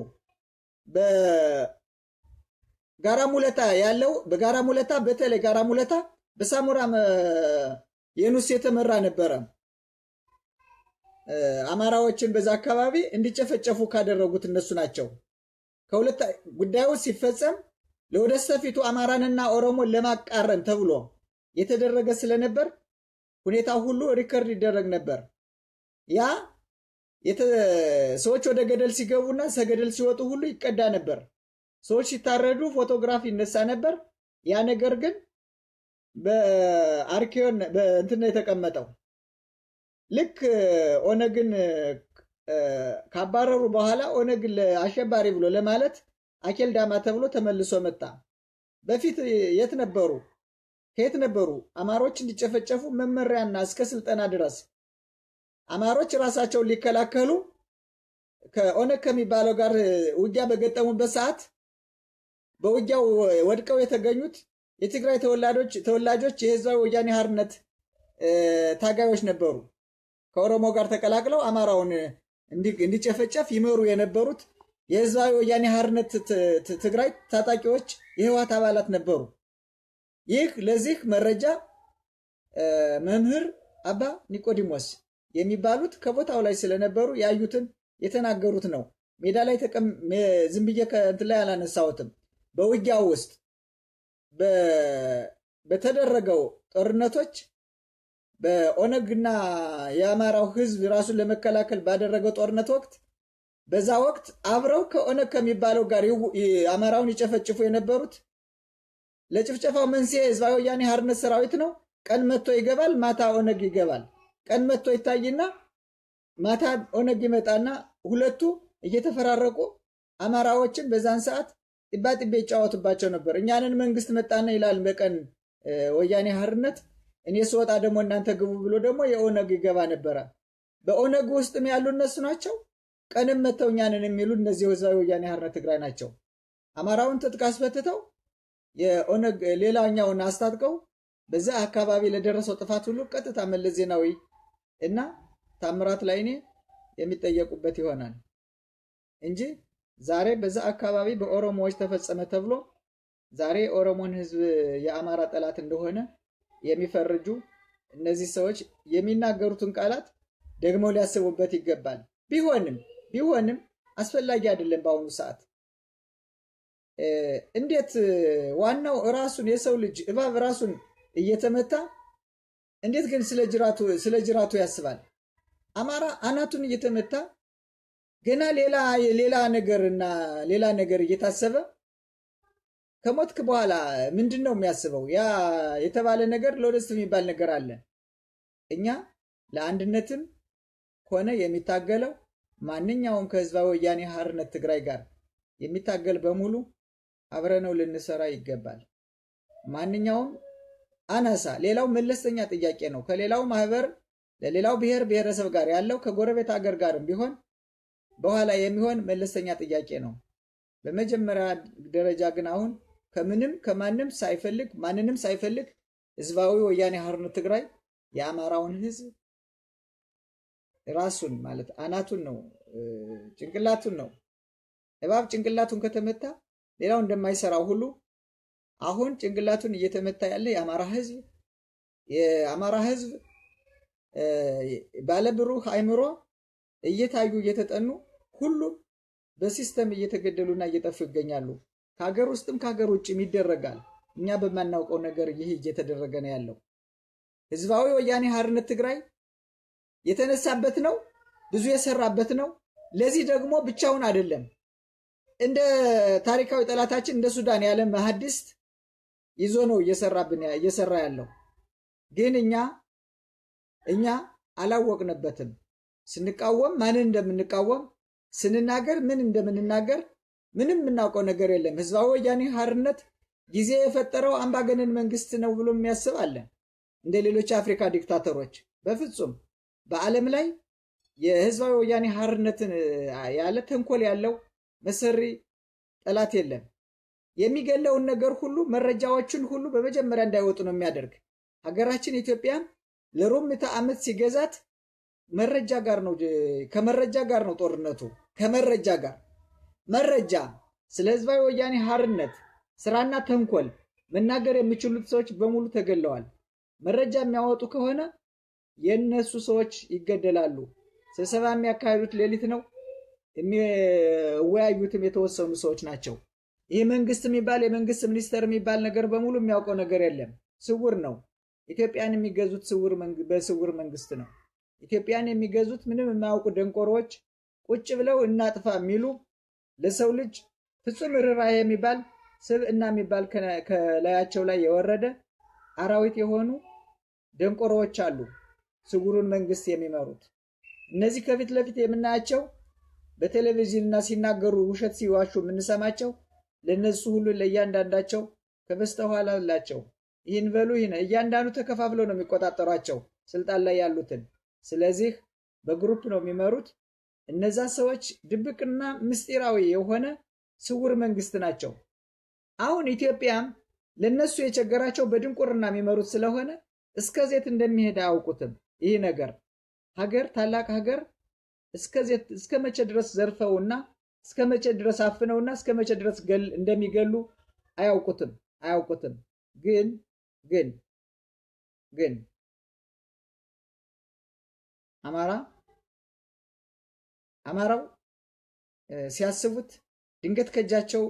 በጋራ ሙለታ ያለው በጋራ ሙለታ በተለይ ጋራ ሙለታ በሳሙራ የኑስ የተመራ ነበረ። አማራዎችን በዛ አካባቢ እንዲጨፈጨፉ ካደረጉት እነሱ ናቸው። ከሁለት ጉዳዩ ሲፈጸም ለወደፊቱ አማራንና ኦሮሞን ለማቃረን ተብሎ የተደረገ ስለነበር ሁኔታው ሁሉ ሪከርድ ይደረግ ነበር። ያ ሰዎች ወደ ገደል ሲገቡና ሰገደል ሲወጡ ሁሉ ይቀዳ ነበር። ሰዎች ሲታረዱ ፎቶግራፍ ይነሳ ነበር። ያ ነገር ግን በአርኪዮን በእንትን የተቀመጠው ልክ ኦነግን ካባረሩ በኋላ ኦነግ አሸባሪ ብሎ ለማለት አኬል ዳማ ተብሎ ተመልሶ መጣ። በፊት የት ነበሩ? ከየት ነበሩ? አማሮች እንዲጨፈጨፉ መመሪያና እስከ ስልጠና ድረስ አማሮች ራሳቸውን ሊከላከሉ ከኦነግ ከሚባለው ጋር ውጊያ በገጠሙበት ሰዓት በውጊያው ወድቀው የተገኙት የትግራይ ተወላጆች የህዝባዊ ወያኔ ሓርነት ታጋዮች ነበሩ። ከኦሮሞ ጋር ተቀላቅለው አማራውን እንዲጨፈጨፍ ይመሩ የነበሩት የህዝባዊ ወያኔ ሓርነት ትግራይ ታጣቂዎች የህወሓት አባላት ነበሩ። ይህ ለዚህ መረጃ መምህር አባ ኒቆዲሞስ የሚባሉት ከቦታው ላይ ስለነበሩ ያዩትን የተናገሩት ነው። ሜዳ ላይ ዝም ብዬ ከእንትን ላይ አላነሳሁትም። በውጊያው ውስጥ በተደረገው ጦርነቶች በኦነግና የአማራው ህዝብ ራሱን ለመከላከል ባደረገው ጦርነት ወቅት በዛ ወቅት አብረው ከኦነግ ከሚባለው ጋር አማራውን ይጨፈጭፉ የነበሩት ለጭፍጨፋው መንስኤ ህዝባዊ ወያኔ ሓርነት ሰራዊት ነው። ቀን መጥቶ ይገባል፣ ማታ ኦነግ ይገባል። ቀን መጥቶ ይታይና ማታ ኦነግ ይመጣና ሁለቱ እየተፈራረቁ አማራዎችን በዛን ሰዓት ጥባጥቤ ይጫወቱባቸው ነበር። እኛንን መንግስት መጣና ይላል በቀን ወያኔ ሓርነት፣ እኔ ስወጣ ደግሞ እናንተ ግቡ ብሎ ደግሞ የኦነግ ይገባ ነበረ። በኦነግ ውስጥም ያሉ እነሱ ናቸው። ቀንም መተው እኛንን የሚሉ እነዚህ ህዝባዊ ወያኔ ሓርነት ትግራይ ናቸው። አማራውን ትጥቅ አስፈትተው የኦነግ ሌላኛውን አስታጥቀው በዛ አካባቢ ለደረሰው ጥፋት ሁሉ ቀጥታ መለስ ዜናዊ እና ታምራት ላይኔ የሚጠየቁበት ይሆናል እንጂ ዛሬ በዛ አካባቢ በኦሮሞዎች ተፈጸመ ተብሎ ዛሬ ኦሮሞን ህዝብ የአማራ ጠላት እንደሆነ የሚፈርጁ እነዚህ ሰዎች የሚናገሩትን ቃላት ደግሞ ሊያስቡበት ይገባል። ቢሆንም አስፈላጊ አይደለም። በአሁኑ ሰዓት እንዴት ዋናው ራሱን የሰው ልጅ እባብ ራሱን እየተመታ እንዴት ግን ስለ ጅራቱ ያስባል? አማራ አናቱን እየተመታ ገና ሌላ ነገር እየታሰበ ከሞትክ በኋላ ምንድነው የሚያስበው? ያ የተባለ ነገር ለወደፊት የሚባል ነገር አለ። እኛ ለአንድነትም ሆነ የሚታገለው ማንኛውም ከህዝባዊ ወያኔ ሓርነት ትግራይ ጋር የሚታገል በሙሉ አብረነው ልንሰራ ይገባል። ማንኛውም አናሳ ሌላው መለስተኛ ጥያቄ ነው። ከሌላው ማህበር ለሌላው ብሔር ብሔረሰብ ጋር ያለው ከጎረቤት ሀገር ጋርም ቢሆን በኋላ የሚሆን መለስተኛ ጥያቄ ነው። በመጀመሪያ ደረጃ ግን አሁን ከማንም ሳይፈልግ ህዝባዊ ወያኔ ሓርነት ትግራይ የአማራውን ህዝብ ራሱን ማለት አናቱን ነው ጭንቅላቱን ነው። እባብ ጭንቅላቱን ከተመታ ሌላው እንደማይሰራው ሁሉ አሁን ጭንቅላቱን እየተመታ ያለ የአማራ ህዝብ ባለብሩህ አይምሮ እየታዩ እየተጠኑ ሁሉም በሲስተም እየተገደሉና እየጠፉ ይገኛሉ። ከሀገር ውስጥም ከሀገር ውጭም ይደረጋል። እኛ በማናውቀው ነገር ይህ እየተደረገ ነው ያለው። ህዝባዊ ወያኔ ሓርነት ትግራይ የተነሳበት ነው፣ ብዙ የሰራበት ነው። ለዚህ ደግሞ ብቻውን አይደለም። እንደ ታሪካዊ ጠላታችን እንደ ሱዳን ያለ መሐዲስት ይዞ ነው እየሰራ ያለው። ግን እኛ አላወቅንበትም። ስንቃወም ማንን እንደምንቃወም ስንናገር ምን እንደምንናገር ምንም የምናውቀው ነገር የለም። ህዝባዊ ወያኔ ሓርነት ጊዜ የፈጠረው አምባገነን መንግስት ነው ብሎ የሚያስብ አለ። እንደ ሌሎች አፍሪካ ዲክታተሮች በፍጹም በዓለም ላይ የህዝባዊ ወያኔ ሓርነትን ያለ ተንኮል ያለው መሰሪ ጠላት የለም። የሚገለውን ነገር ሁሉ መረጃዎችን ሁሉ በመጀመሪያ እንዳይወጡ ነው የሚያደርግ። ሀገራችን ኢትዮጵያ ለሩብ ምዕተ ዓመት ሲገዛት መረጃ ጋር ነው ከመረጃ ጋር ነው ጦርነቱ። ከመረጃ ጋር መረጃ ስለ ህዝባዊ ወያኔ ሓርነት ስራና ተንኮል መናገር የሚችሉት ሰዎች በሙሉ ተገለዋል። መረጃ የሚያወጡ ከሆነ የነሱ ሰዎች ይገደላሉ። ስብሰባ የሚያካሂዱት ሌሊት ነው። የሚወያዩትም የተወሰኑ ሰዎች ናቸው። ይህ መንግስት የሚባል የመንግስት ሚኒስተር የሚባል ነገር በሙሉ የሚያውቀው ነገር የለም። ስውር ነው። ኢትዮጵያን የሚገዙት በስውር መንግስት ነው። ኢትዮጵያን የሚገዙት ምንም የማያውቁ ደንቆሮች ቁጭ ብለው እናጥፋ የሚሉ ለሰው ልጅ ፍጹም ርህራሄ የሚባል ስብዕና የሚባል ከላያቸው ላይ የወረደ አራዊት የሆኑ ደንቆሮዎች አሉ ስውሩን መንግስት የሚመሩት። እነዚህ ከፊት ለፊት የምናያቸው በቴሌቪዥንና ሲናገሩ ውሸት ሲዋሹ የምንሰማቸው ለነሱ ሁሉ ለእያንዳንዳቸው ከበስተኋላ አላቸው። ይህን በሉ ይህን እያንዳንዱ ተከፋፍለው ነው የሚቆጣጠሯቸው ስልጣን ላይ ያሉትን። ስለዚህ በግሩፕ ነው የሚመሩት። እነዛ ሰዎች ድብቅና ምስጢራዊ የሆነ ስውር መንግስት ናቸው። አሁን ኢትዮጵያም ለነሱ የቸገራቸው በድንቁርና የሚመሩት ስለሆነ እስከዚህ እንደሚሄድ አያውቁትም። ይህ ነገር ሀገር ታላቅ ሀገር እስከ መቼ ድረስ ዘርፈውና እስከ መቼ ድረስ አፍነውና እስከ መቼ ድረስ እንደሚገሉ አያውቁትም። ግን አማራው ሲያስቡት ድንገት ከጃቸው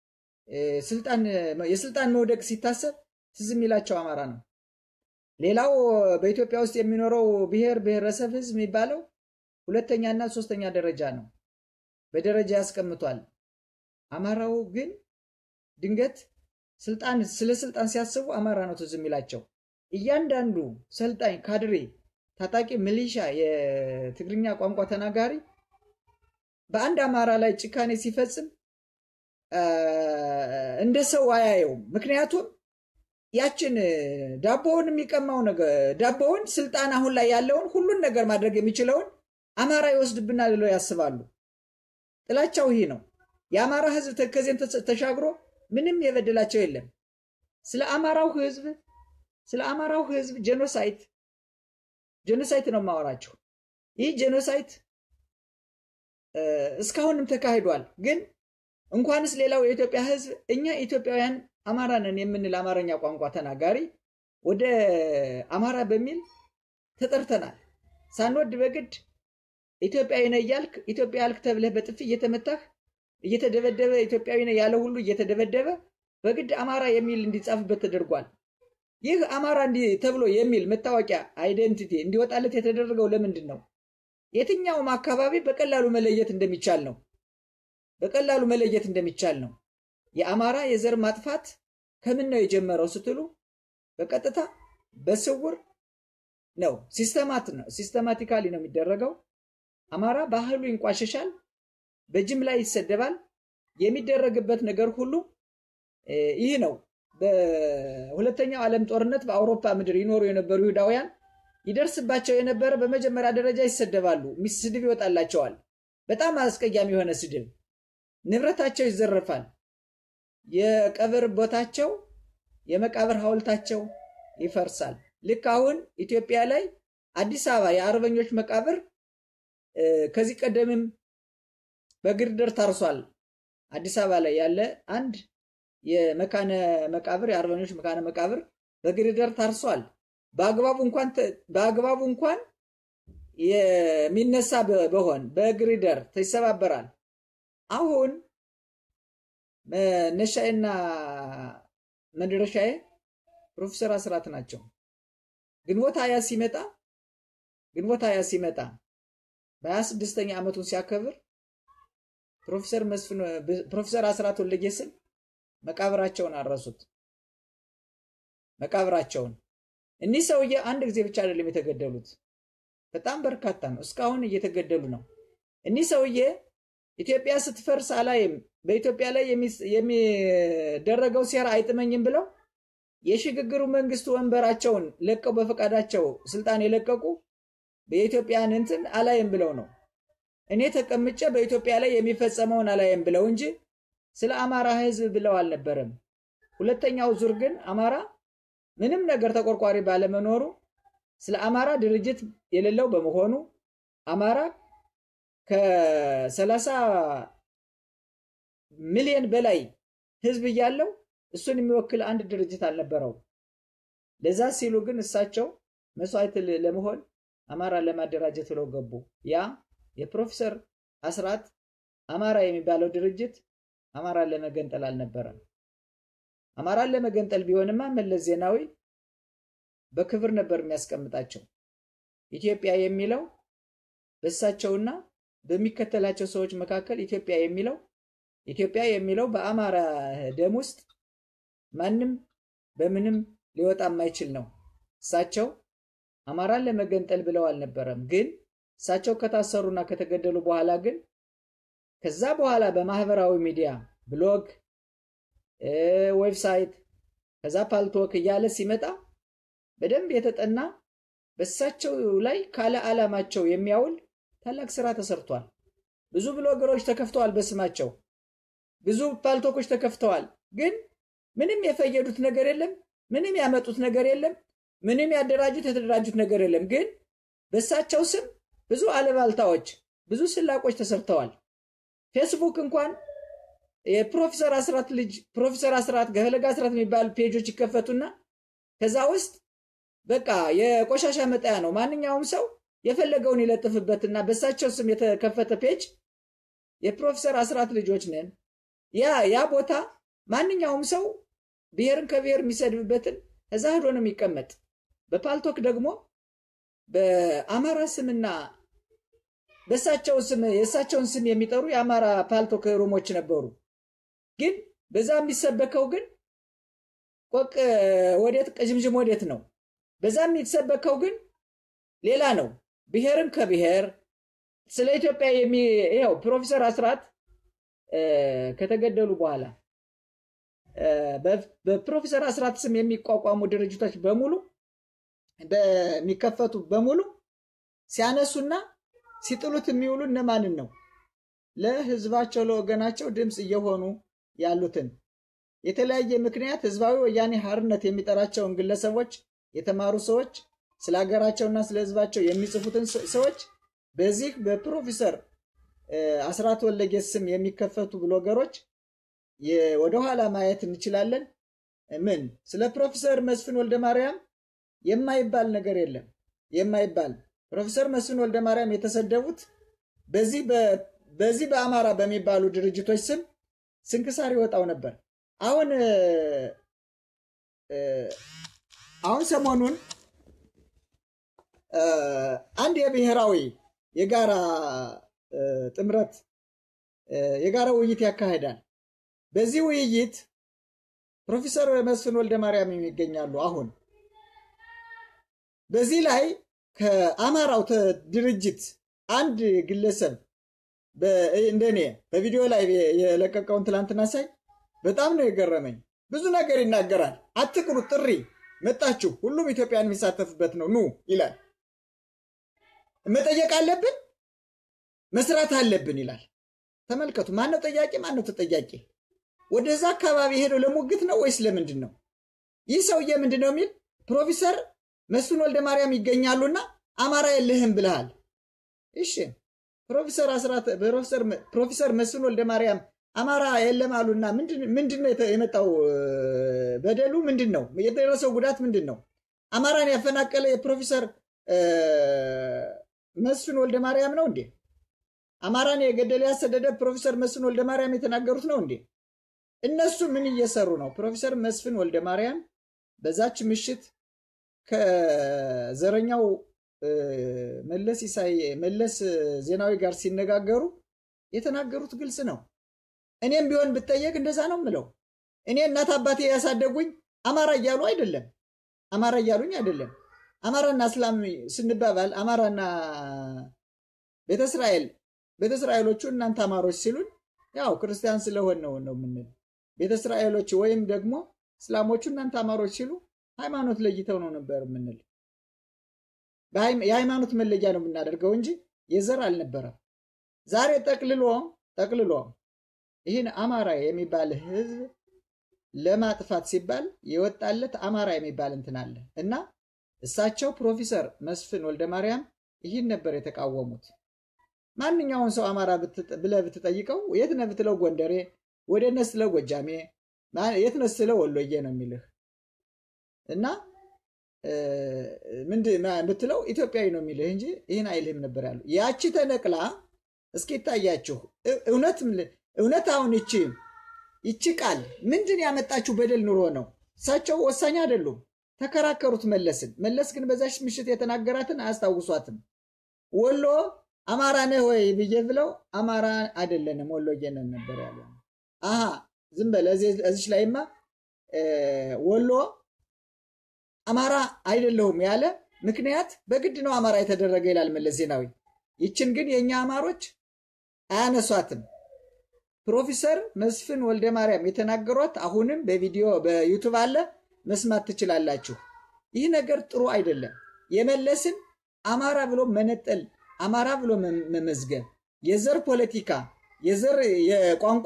የስልጣን መውደቅ ሲታሰብ ትዝ የሚላቸው አማራ ነው። ሌላው በኢትዮጵያ ውስጥ የሚኖረው ብሔረሰብ ህዝብ የሚባለው ሁለተኛና ሶስተኛ ደረጃ ነው። በደረጃ ያስቀምጧል። አማራው ግን ድንገት ስለ ስልጣን ሲያስቡ አማራ ነው ትዝ የሚላቸው። እያንዳንዱ ሰልጣኝ፣ ካድሬ፣ ታጣቂ፣ ሚሊሻ፣ የትግርኛ ቋንቋ ተናጋሪ በአንድ አማራ ላይ ጭካኔ ሲፈጽም እንደ ሰው አያየውም። ምክንያቱም ያችን ዳቦውን የሚቀማው ነገር ዳቦውን ስልጣን አሁን ላይ ያለውን ሁሉን ነገር ማድረግ የሚችለውን አማራ ይወስድብናል ብለው ያስባሉ። ጥላቻው ይሄ ነው። የአማራ ህዝብ ተከዜን ተሻግሮ ምንም የበደላቸው የለም። ስለ አማራው ህዝብ ጄኖሳይድ ነው ማወራቸው። ይህ ጄኖሳይድ እስካሁንም ተካሂዷል። ግን እንኳንስ ሌላው የኢትዮጵያ ህዝብ እኛ ኢትዮጵያውያን አማራ ነን የምንል አማርኛ ቋንቋ ተናጋሪ ወደ አማራ በሚል ተጠርተናል። ሳንወድ በግድ ኢትዮጵያዊ ነህ እያልክ ኢትዮጵያ ያልክ ተብለህ በጥፊ እየተመታህ እየተደበደበ ኢትዮጵያዊ ነህ ያለ ሁሉ እየተደበደበ በግድ አማራ የሚል እንዲጻፍበት ተደርጓል። ይህ አማራ ተብሎ የሚል መታወቂያ አይደንቲቲ እንዲወጣለት የተደረገው ለምንድን ነው? የትኛውም አካባቢ በቀላሉ መለየት እንደሚቻል ነው። የአማራ የዘር ማጥፋት ከምን ነው የጀመረው ስትሉ በቀጥታ በስውር ነው። ሲስተማቲካሊ ነው የሚደረገው። አማራ ባህሉ ይንቋሸሻል፣ በጅምላ ይሰደባል። የሚደረግበት ነገር ሁሉ ይህ ነው። በሁለተኛው ዓለም ጦርነት በአውሮፓ ምድር ይኖሩ የነበሩ ይሁዳውያን ይደርስባቸው የነበረ በመጀመሪያ ደረጃ ይሰደባሉ፣ ስድብ ይወጣላቸዋል። በጣም አስቀያሚ የሆነ ስድብ። ንብረታቸው ይዘረፋል። የቀብር ቦታቸው የመቃብር ሐውልታቸው ይፈርሳል። ልክ አሁን ኢትዮጵያ ላይ አዲስ አበባ የአርበኞች መቃብር ከዚህ ቀደምም በግርደር ታርሷል። አዲስ አበባ ላይ ያለ አንድ የመካነ መቃብር የአርበኞች መካነ መቃብር በግርደር ታርሷል። በአግባቡ እንኳን የሚነሳ በሆን በግርደር ተይሰባበራል። አሁን መነሻዬና መድረሻዬ ፕሮፌሰር አስራት ናቸው። ግንቦት 20 ሲመጣ በ26ኛ ዓመቱን ሲያከብር ፕሮፌሰር አስራት ወልደየስን መቃብራቸውን አረሱት። መቃብራቸውን እኒህ ሰውዬ አንድ ጊዜ ብቻ አይደለም የተገደሉት፣ በጣም በርካታ ነው። እስካሁን እየተገደሉ ነው። እኒህ ሰውዬ ኢትዮጵያ ስትፈርስ አላይም፣ በኢትዮጵያ ላይ የሚደረገው ሴራ አይጥመኝም ብለው የሽግግሩ መንግስት ወንበራቸውን ለቀው በፈቃዳቸው ስልጣን የለቀቁ በኢትዮጵያን እንትን አላይም ብለው ነው። እኔ ተቀምጬ በኢትዮጵያ ላይ የሚፈጸመውን አላይም ብለው እንጂ ስለ አማራ ህዝብ ብለው አልነበረም። ሁለተኛው ዙር ግን አማራ ምንም ነገር ተቆርቋሪ ባለመኖሩ ስለ አማራ ድርጅት የሌለው በመሆኑ አማራ ከ30 ሚሊዮን በላይ ህዝብ ያለው እሱን የሚወክል አንድ ድርጅት አልነበረው። ለዛ ሲሉ ግን እሳቸው መስዋዕት ለመሆን አማራ ለማደራጀት ብለው ገቡ። ያ የፕሮፌሰር አስራት አማራ የሚባለው ድርጅት አማራ ለመገንጠል አልነበረም። አማራ ለመገንጠል ቢሆንማ መለስ ዜናዊ በክብር ነበር የሚያስቀምጣቸው። ኢትዮጵያ የሚለው በእሳቸውና በሚከተላቸው ሰዎች መካከል ኢትዮጵያ የሚለው በአማራ ደም ውስጥ ማንም በምንም ሊወጣ የማይችል ነው። እሳቸው አማራን ለመገንጠል ብለው አልነበረም። ግን እሳቸው ከታሰሩና ከተገደሉ በኋላ ግን ከዛ በኋላ በማህበራዊ ሚዲያ ብሎግ፣ ዌብሳይት ከዛ ፓልቶክ እያለ ሲመጣ በደንብ የተጠና በእሳቸው ላይ ካለ ዓላማቸው የሚያውል ታላቅ ስራ ተሰርቷል። ብዙ ብሎገሮች ተከፍተዋል በስማቸው፣ ብዙ ፓልቶኮች ተከፍተዋል። ግን ምንም የፈየዱት ነገር የለም፣ ምንም ያመጡት ነገር የለም፣ ምንም የተደራጁት ነገር የለም። ግን በእሳቸው ስም ብዙ አለባልታዎች፣ ብዙ ስላቆች ተሰርተዋል። ፌስቡክ እንኳን የፕሮፌሰር አስራት ልጅ ፕሮፌሰር አስራት ገለጋ አስራት የሚባል ፔጆች ይከፈቱና ከዛ ውስጥ በቃ የቆሻሻ መጣያ ነው። ማንኛውም ሰው የፈለገውን ይለጥፍበትና በእሳቸው ስም የተከፈተ ፔጅ የፕሮፌሰር አስራት ልጆች ነን። ያ ቦታ ማንኛውም ሰው ብሔርን ከብሔር የሚሰድብበትን እዛ ሄዶ ነው የሚቀመጥ። በፓልቶክ ደግሞ በአማራ ስምና በእሳቸው ስም የእሳቸውን ስም የሚጠሩ የአማራ ፓልቶክ ሩሞች ነበሩ። ግን በዛ የሚሰበከው ግን ቆቅ ወዴት ቀጅምጅም ወዴት ነው። በዛ የሚሰበከው ግን ሌላ ነው። ብሔርን ከብሔር ስለ ኢትዮጵያ ይሄው ፕሮፌሰር አስራት ከተገደሉ በኋላ በፕሮፌሰር አስራት ስም የሚቋቋሙ ድርጅቶች በሙሉ በሚከፈቱ በሙሉ ሲያነሱና ሲጥሉት የሚውሉ እነማንን ነው? ለህዝባቸው ለወገናቸው ድምጽ እየሆኑ ያሉትን የተለያየ ምክንያት ህዝባዊ ወያኔ ሓርነት የሚጠራቸውን ግለሰቦች፣ የተማሩ ሰዎች፣ ስለ ሀገራቸውና ስለ ህዝባቸው የሚጽፉትን ሰዎች በዚህ በፕሮፌሰር አስራት ወልደየስ ስም የሚከፈቱ ብሎገሮች ወደ ኋላ ማየት እንችላለን። ምን ስለ ፕሮፌሰር መስፍን ወልደማርያም የማይባል ነገር የለም። የማይባል ፕሮፌሰር መስፍን ወልደማርያም የተሰደቡት በዚህ በአማራ በሚባሉ ድርጅቶች ስም ስንክሳር ይወጣው ነበር። አሁን ሰሞኑን አንድ የብሔራዊ የጋራ ጥምረት የጋራ ውይይት ያካሂዳል። በዚህ ውይይት ፕሮፌሰር መስፍን ወልደማርያም ይገኛሉ። አሁን በዚህ ላይ ከአማራው ድርጅት አንድ ግለሰብ እንደኔ በቪዲዮ ላይ የለቀቀውን ትላንትና ሳይ በጣም ነው የገረመኝ። ብዙ ነገር ይናገራል። አትቅሩ፣ ጥሪ መጣችሁ፣ ሁሉም ኢትዮጵያን የሚሳተፍበት ነው ኑ ይላል። መጠየቅ አለብን፣ መስራት አለብን ይላል። ተመልከቱ። ማን ነው ጠያቂ? ማን ነው ተጠያቂ? ወደዛ አካባቢ ሄደው ለሙግት ነው ወይስ ለምንድን ነው? ይህ ሰውዬ ምንድን ነው የሚል ፕሮፌሰር መስፍን ወልደማርያም ይገኛሉና አማራ የለህም ብለሃል። እሺ ፕሮፌሰር መስፍን ወልደማርያም አማራ የለም አሉና ምንድን ነው የመጣው በደሉ? ምንድን ነው የደረሰው ጉዳት? ምንድን ነው? አማራን ያፈናቀለ የፕሮፌሰር መስፍን ወልደማርያም ነው እንዴ? አማራን የገደለ ያሰደደ ፕሮፌሰር መስፍን ወልደማርያም የተናገሩት ነው እንዴ? እነሱ ምን እየሰሩ ነው? ፕሮፌሰር መስፍን ወልደማርያም በዛች ምሽት ከዘረኛው መለስ ዜናዊ ጋር ሲነጋገሩ የተናገሩት ግልጽ ነው። እኔም ቢሆን ብጠየቅ እንደዛ ነው ምለው። እኔ እናት አባቴ ያሳደጉኝ አማራ እያሉ አይደለም፣ አማራ እያሉኝ አይደለም። አማራና እስላም ስንባባል አማራና ቤተ እስራኤሎቹ እናንተ አማሮች ሲሉን ያው ክርስቲያን ስለሆነ ነው ምንል። ቤተ እስራኤሎች ወይም ደግሞ እስላሞቹ እናንተ አማሮች ሲሉ ሃይማኖት ለይተው ነው ነበር ምንል። የሃይማኖት መለያ ነው የምናደርገው እንጂ የዘር አልነበረም። ዛሬ ጠቅልሎ ይህን አማራ የሚባል ህዝብ ለማጥፋት ሲባል የወጣለት አማራ የሚባል እንትን አለ እና እሳቸው ፕሮፌሰር መስፍን ወልደማርያም ይህን ነበር የተቃወሙት። ማንኛውን ሰው አማራ ብለህ ብትጠይቀው የት ነህ ብትለው ጎንደሬ፣ ወደ ነህ ስትለው ጎጃሜ፣ የት ነህ ስትለው ወሎዬ ነው የሚልህ እና ምንድን ብትለው ኢትዮጵያዊ ነው የሚልህ እንጂ ይህን አይልህም ነበር ያሉ። ያቺ ተነቅላ እስኪ ይታያችሁ እውነት አሁን ይቺ ቃል ምንድን ያመጣችሁ በደል ኑሮ ነው? እሳቸው ወሳኝ አይደሉም። ተከራከሩት መለስ ግን በዛሽ ምሽት የተናገራትን አያስታውሷትም። ወሎ አማራ ነህ ወይ ብዬ ብለው አማራ አይደለንም ወሎዬ ነን ነበር ያለው። ዝም በለ እዚች ላይማ ወሎ አማራ አይደለሁም ያለ ምክንያት በግድ ነው አማራ የተደረገ ይላል መለስ ዜናዊ። ይችን ግን የኛ አማሮች አያነሷትም። ፕሮፌሰር መስፍን ወልደማርያም የተናገሩት አሁንም በቪዲዮ በዩቲዩብ አለ፣ መስማት ትችላላችሁ። ይህ ነገር ጥሩ አይደለም። የመለስን አማራ ብሎ መነጠል፣ አማራ ብሎ መመዝገብ፣ የዘር ፖለቲካ፣ የዘር የቋንቋ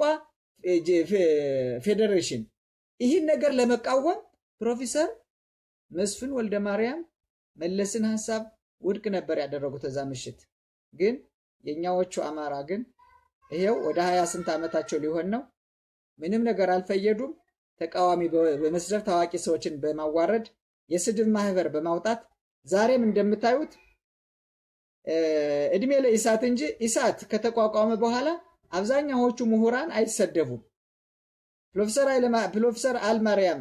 ፌዴሬሽን፣ ይህን ነገር ለመቃወም ፕሮፌሰር መስፍን ወልደማርያም መለስን ሐሳብ ውድቅ ነበር ያደረጉት እዛ ምሽት። ግን የኛዎቹ አማራ ግን ይሄው ወደ 20 ስንት ዓመታቸው ሊሆን ነው፣ ምንም ነገር አልፈየዱም። ተቃዋሚ በመስደብ ታዋቂ ሰዎችን በማዋረድ የስድብ ማህበር በማውጣት ዛሬም እንደምታዩት እድሜ ለኢሳት እንጂ ኢሳት ከተቋቋመ በኋላ አብዛኛዎቹ ምሁራን አይሰደቡም። ፕሮፌሰር አልማርያም፣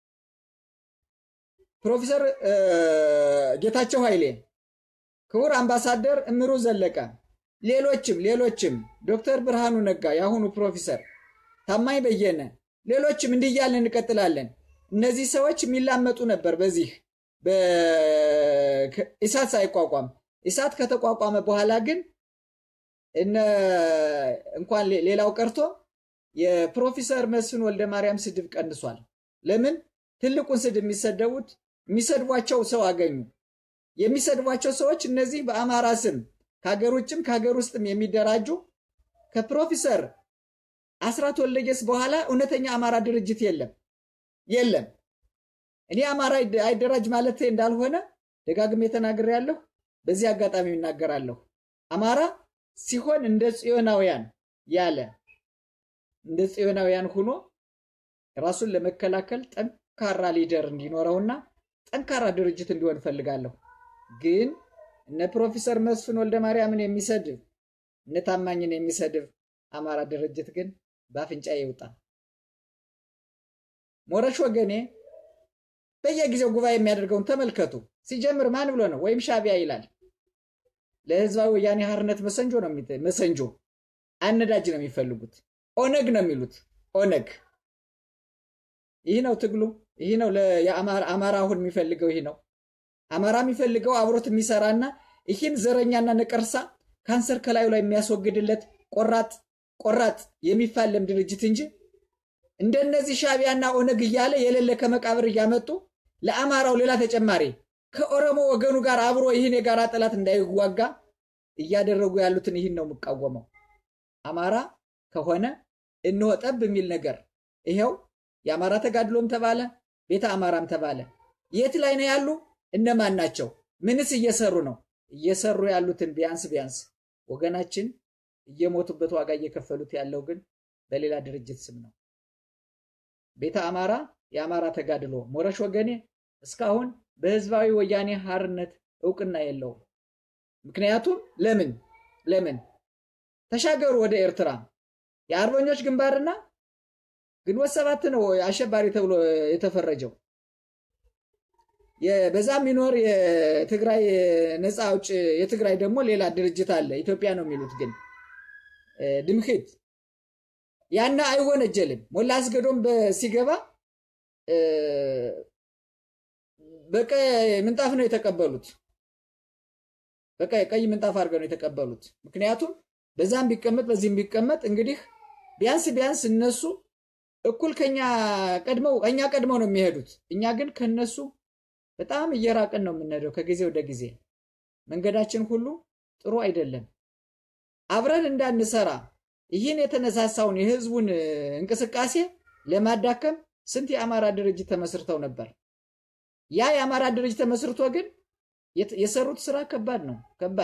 ፕሮፌሰር ጌታቸው ኃይሌ፣ ክቡር አምባሳደር እምሩ ዘለቀ፣ ሌሎችም ዶክተር ብርሃኑ ነጋ፣ ያሁኑ ፕሮፌሰር ታማኝ በየነ፣ ሌሎችም እንዲያለን እንቀጥላለን። እነዚህ ሰዎች የሚላመጡ ነበር በዚህ በኢሳት ሳይቋቋም። ኢሳት ከተቋቋመ በኋላ ግን እንኳን ሌላው ቀርቶ የፕሮፌሰር መስፍን ወልደማርያም ስድብ ቀንሷል። ለምን? ትልቁን ስድብ የሚሰድቧቸው ሰው አገኙ። የሚሰድቧቸው ሰዎች እነዚህ በአማራ ስም ከሀገር ውጭም ከሀገር ውስጥም የሚደራጁ ከፕሮፌሰር አስራት ወልደየስ በኋላ እውነተኛ አማራ ድርጅት የለም። እኔ አማራ አይደራጅ ማለት እንዳልሆነ ደጋግሜ ተናግሬያለሁ። በዚህ አጋጣሚ እናገራለሁ። አማራ ሲሆን እንደ ጽዮናውያን ሆኖ ራሱን ለመከላከል ጠንካራ ሊደር እንዲኖረውና ጠንካራ ድርጅት እንዲሆን ፈልጋለሁ። ግን እነ ፕሮፌሰር መስፍን ወልደማርያምን የሚሰድብ እነ ታማኝን የሚሰድብ አማራ ድርጅት ግን ባፍንጫ ይውጣ። ሞረሽ ወገኔ በየጊዜው ጉባኤ የሚያደርገውን ተመልከቱ። ሲጀምር ማን ብሎ ነው? ወይም ሻቢያ ይላል። ለህዝባዊ ወያኔ ሓርነት መሰንጆ አነዳጅ ነው የሚፈልጉት። ኦነግ ነው የሚሉት። ኦነግ ይህ ነው ትግሉ። ይህ ነው አማራ አሁን የሚፈልገው። ይህ ነው አማራ የሚፈልገው አብሮት የሚሰራና ይህን ዘረኛና ነቀርሳ ካንሰር ከላዩ ላይ የሚያስወግድለት ቆራጥ የሚፋለም ድርጅት እንጂ እንደነዚህ ሻቢያና ኦነግ እያለ የሌለ ከመቃብር እያመጡ ለአማራው ሌላ ተጨማሪ ከኦሮሞ ወገኑ ጋር አብሮ ይህን የጋራ ጠላት እንዳይዋጋ እያደረጉ ያሉትን ይህን ነው የምቃወመው። አማራ ከሆነ እንሆ ጠብ የሚል ነገር ይሄው የአማራ ተጋድሎም ተባለ፣ ቤተ አማራም ተባለ። የት ላይ ነው ያሉ? እነማን ናቸው? ምንስ እየሰሩ ነው? እየሰሩ ያሉትን ቢያንስ ወገናችን እየሞቱበት ዋጋ እየከፈሉት ያለው ግን በሌላ ድርጅት ስም ነው። ቤተ አማራ፣ የአማራ ተጋድሎ፣ ሞረሽ ወገኔ እስካሁን በህዝባዊ ወያኔ ሓርነት እውቅና የለውም። ምክንያቱም ለምን ተሻገሩ ወደ ኤርትራ የአርበኞች ግንባርና ግንቦት ሰባት ነው አሸባሪ ተብሎ የተፈረጀው። በዛም ሚኖር የትግራይ ነፃ አውጪ የትግራይ ደግሞ ሌላ ድርጅት አለ ኢትዮጵያ ነው የሚሉት። ግን ድምኺት ያና አይወነጀልም ሞላ አስገዶም ሲገባ በቀይ ምንጣፍ ነው የተቀበሉት በቀይ ምንጣፍ አድርገው ነው የተቀበሉት ምክንያቱም በዛም ቢቀመጥ በዚህም ቢቀመጥ እንግዲህ ቢያንስ እነሱ እኩል ከኛ ቀድመው ነው የሚሄዱት እኛ ግን ከነሱ በጣም እየራቀን ነው የምንሄደው ከጊዜ ወደ ጊዜ መንገዳችን ሁሉ ጥሩ አይደለም አብረን እንዳንሰራ ይህን የተነሳሳውን የህዝቡን እንቅስቃሴ ለማዳከም ስንት የአማራ ድርጅት ተመስርተው ነበር ያ የአማራ ድርጅት ተመስርቶ ግን የሰሩት ስራ ከባድ ነው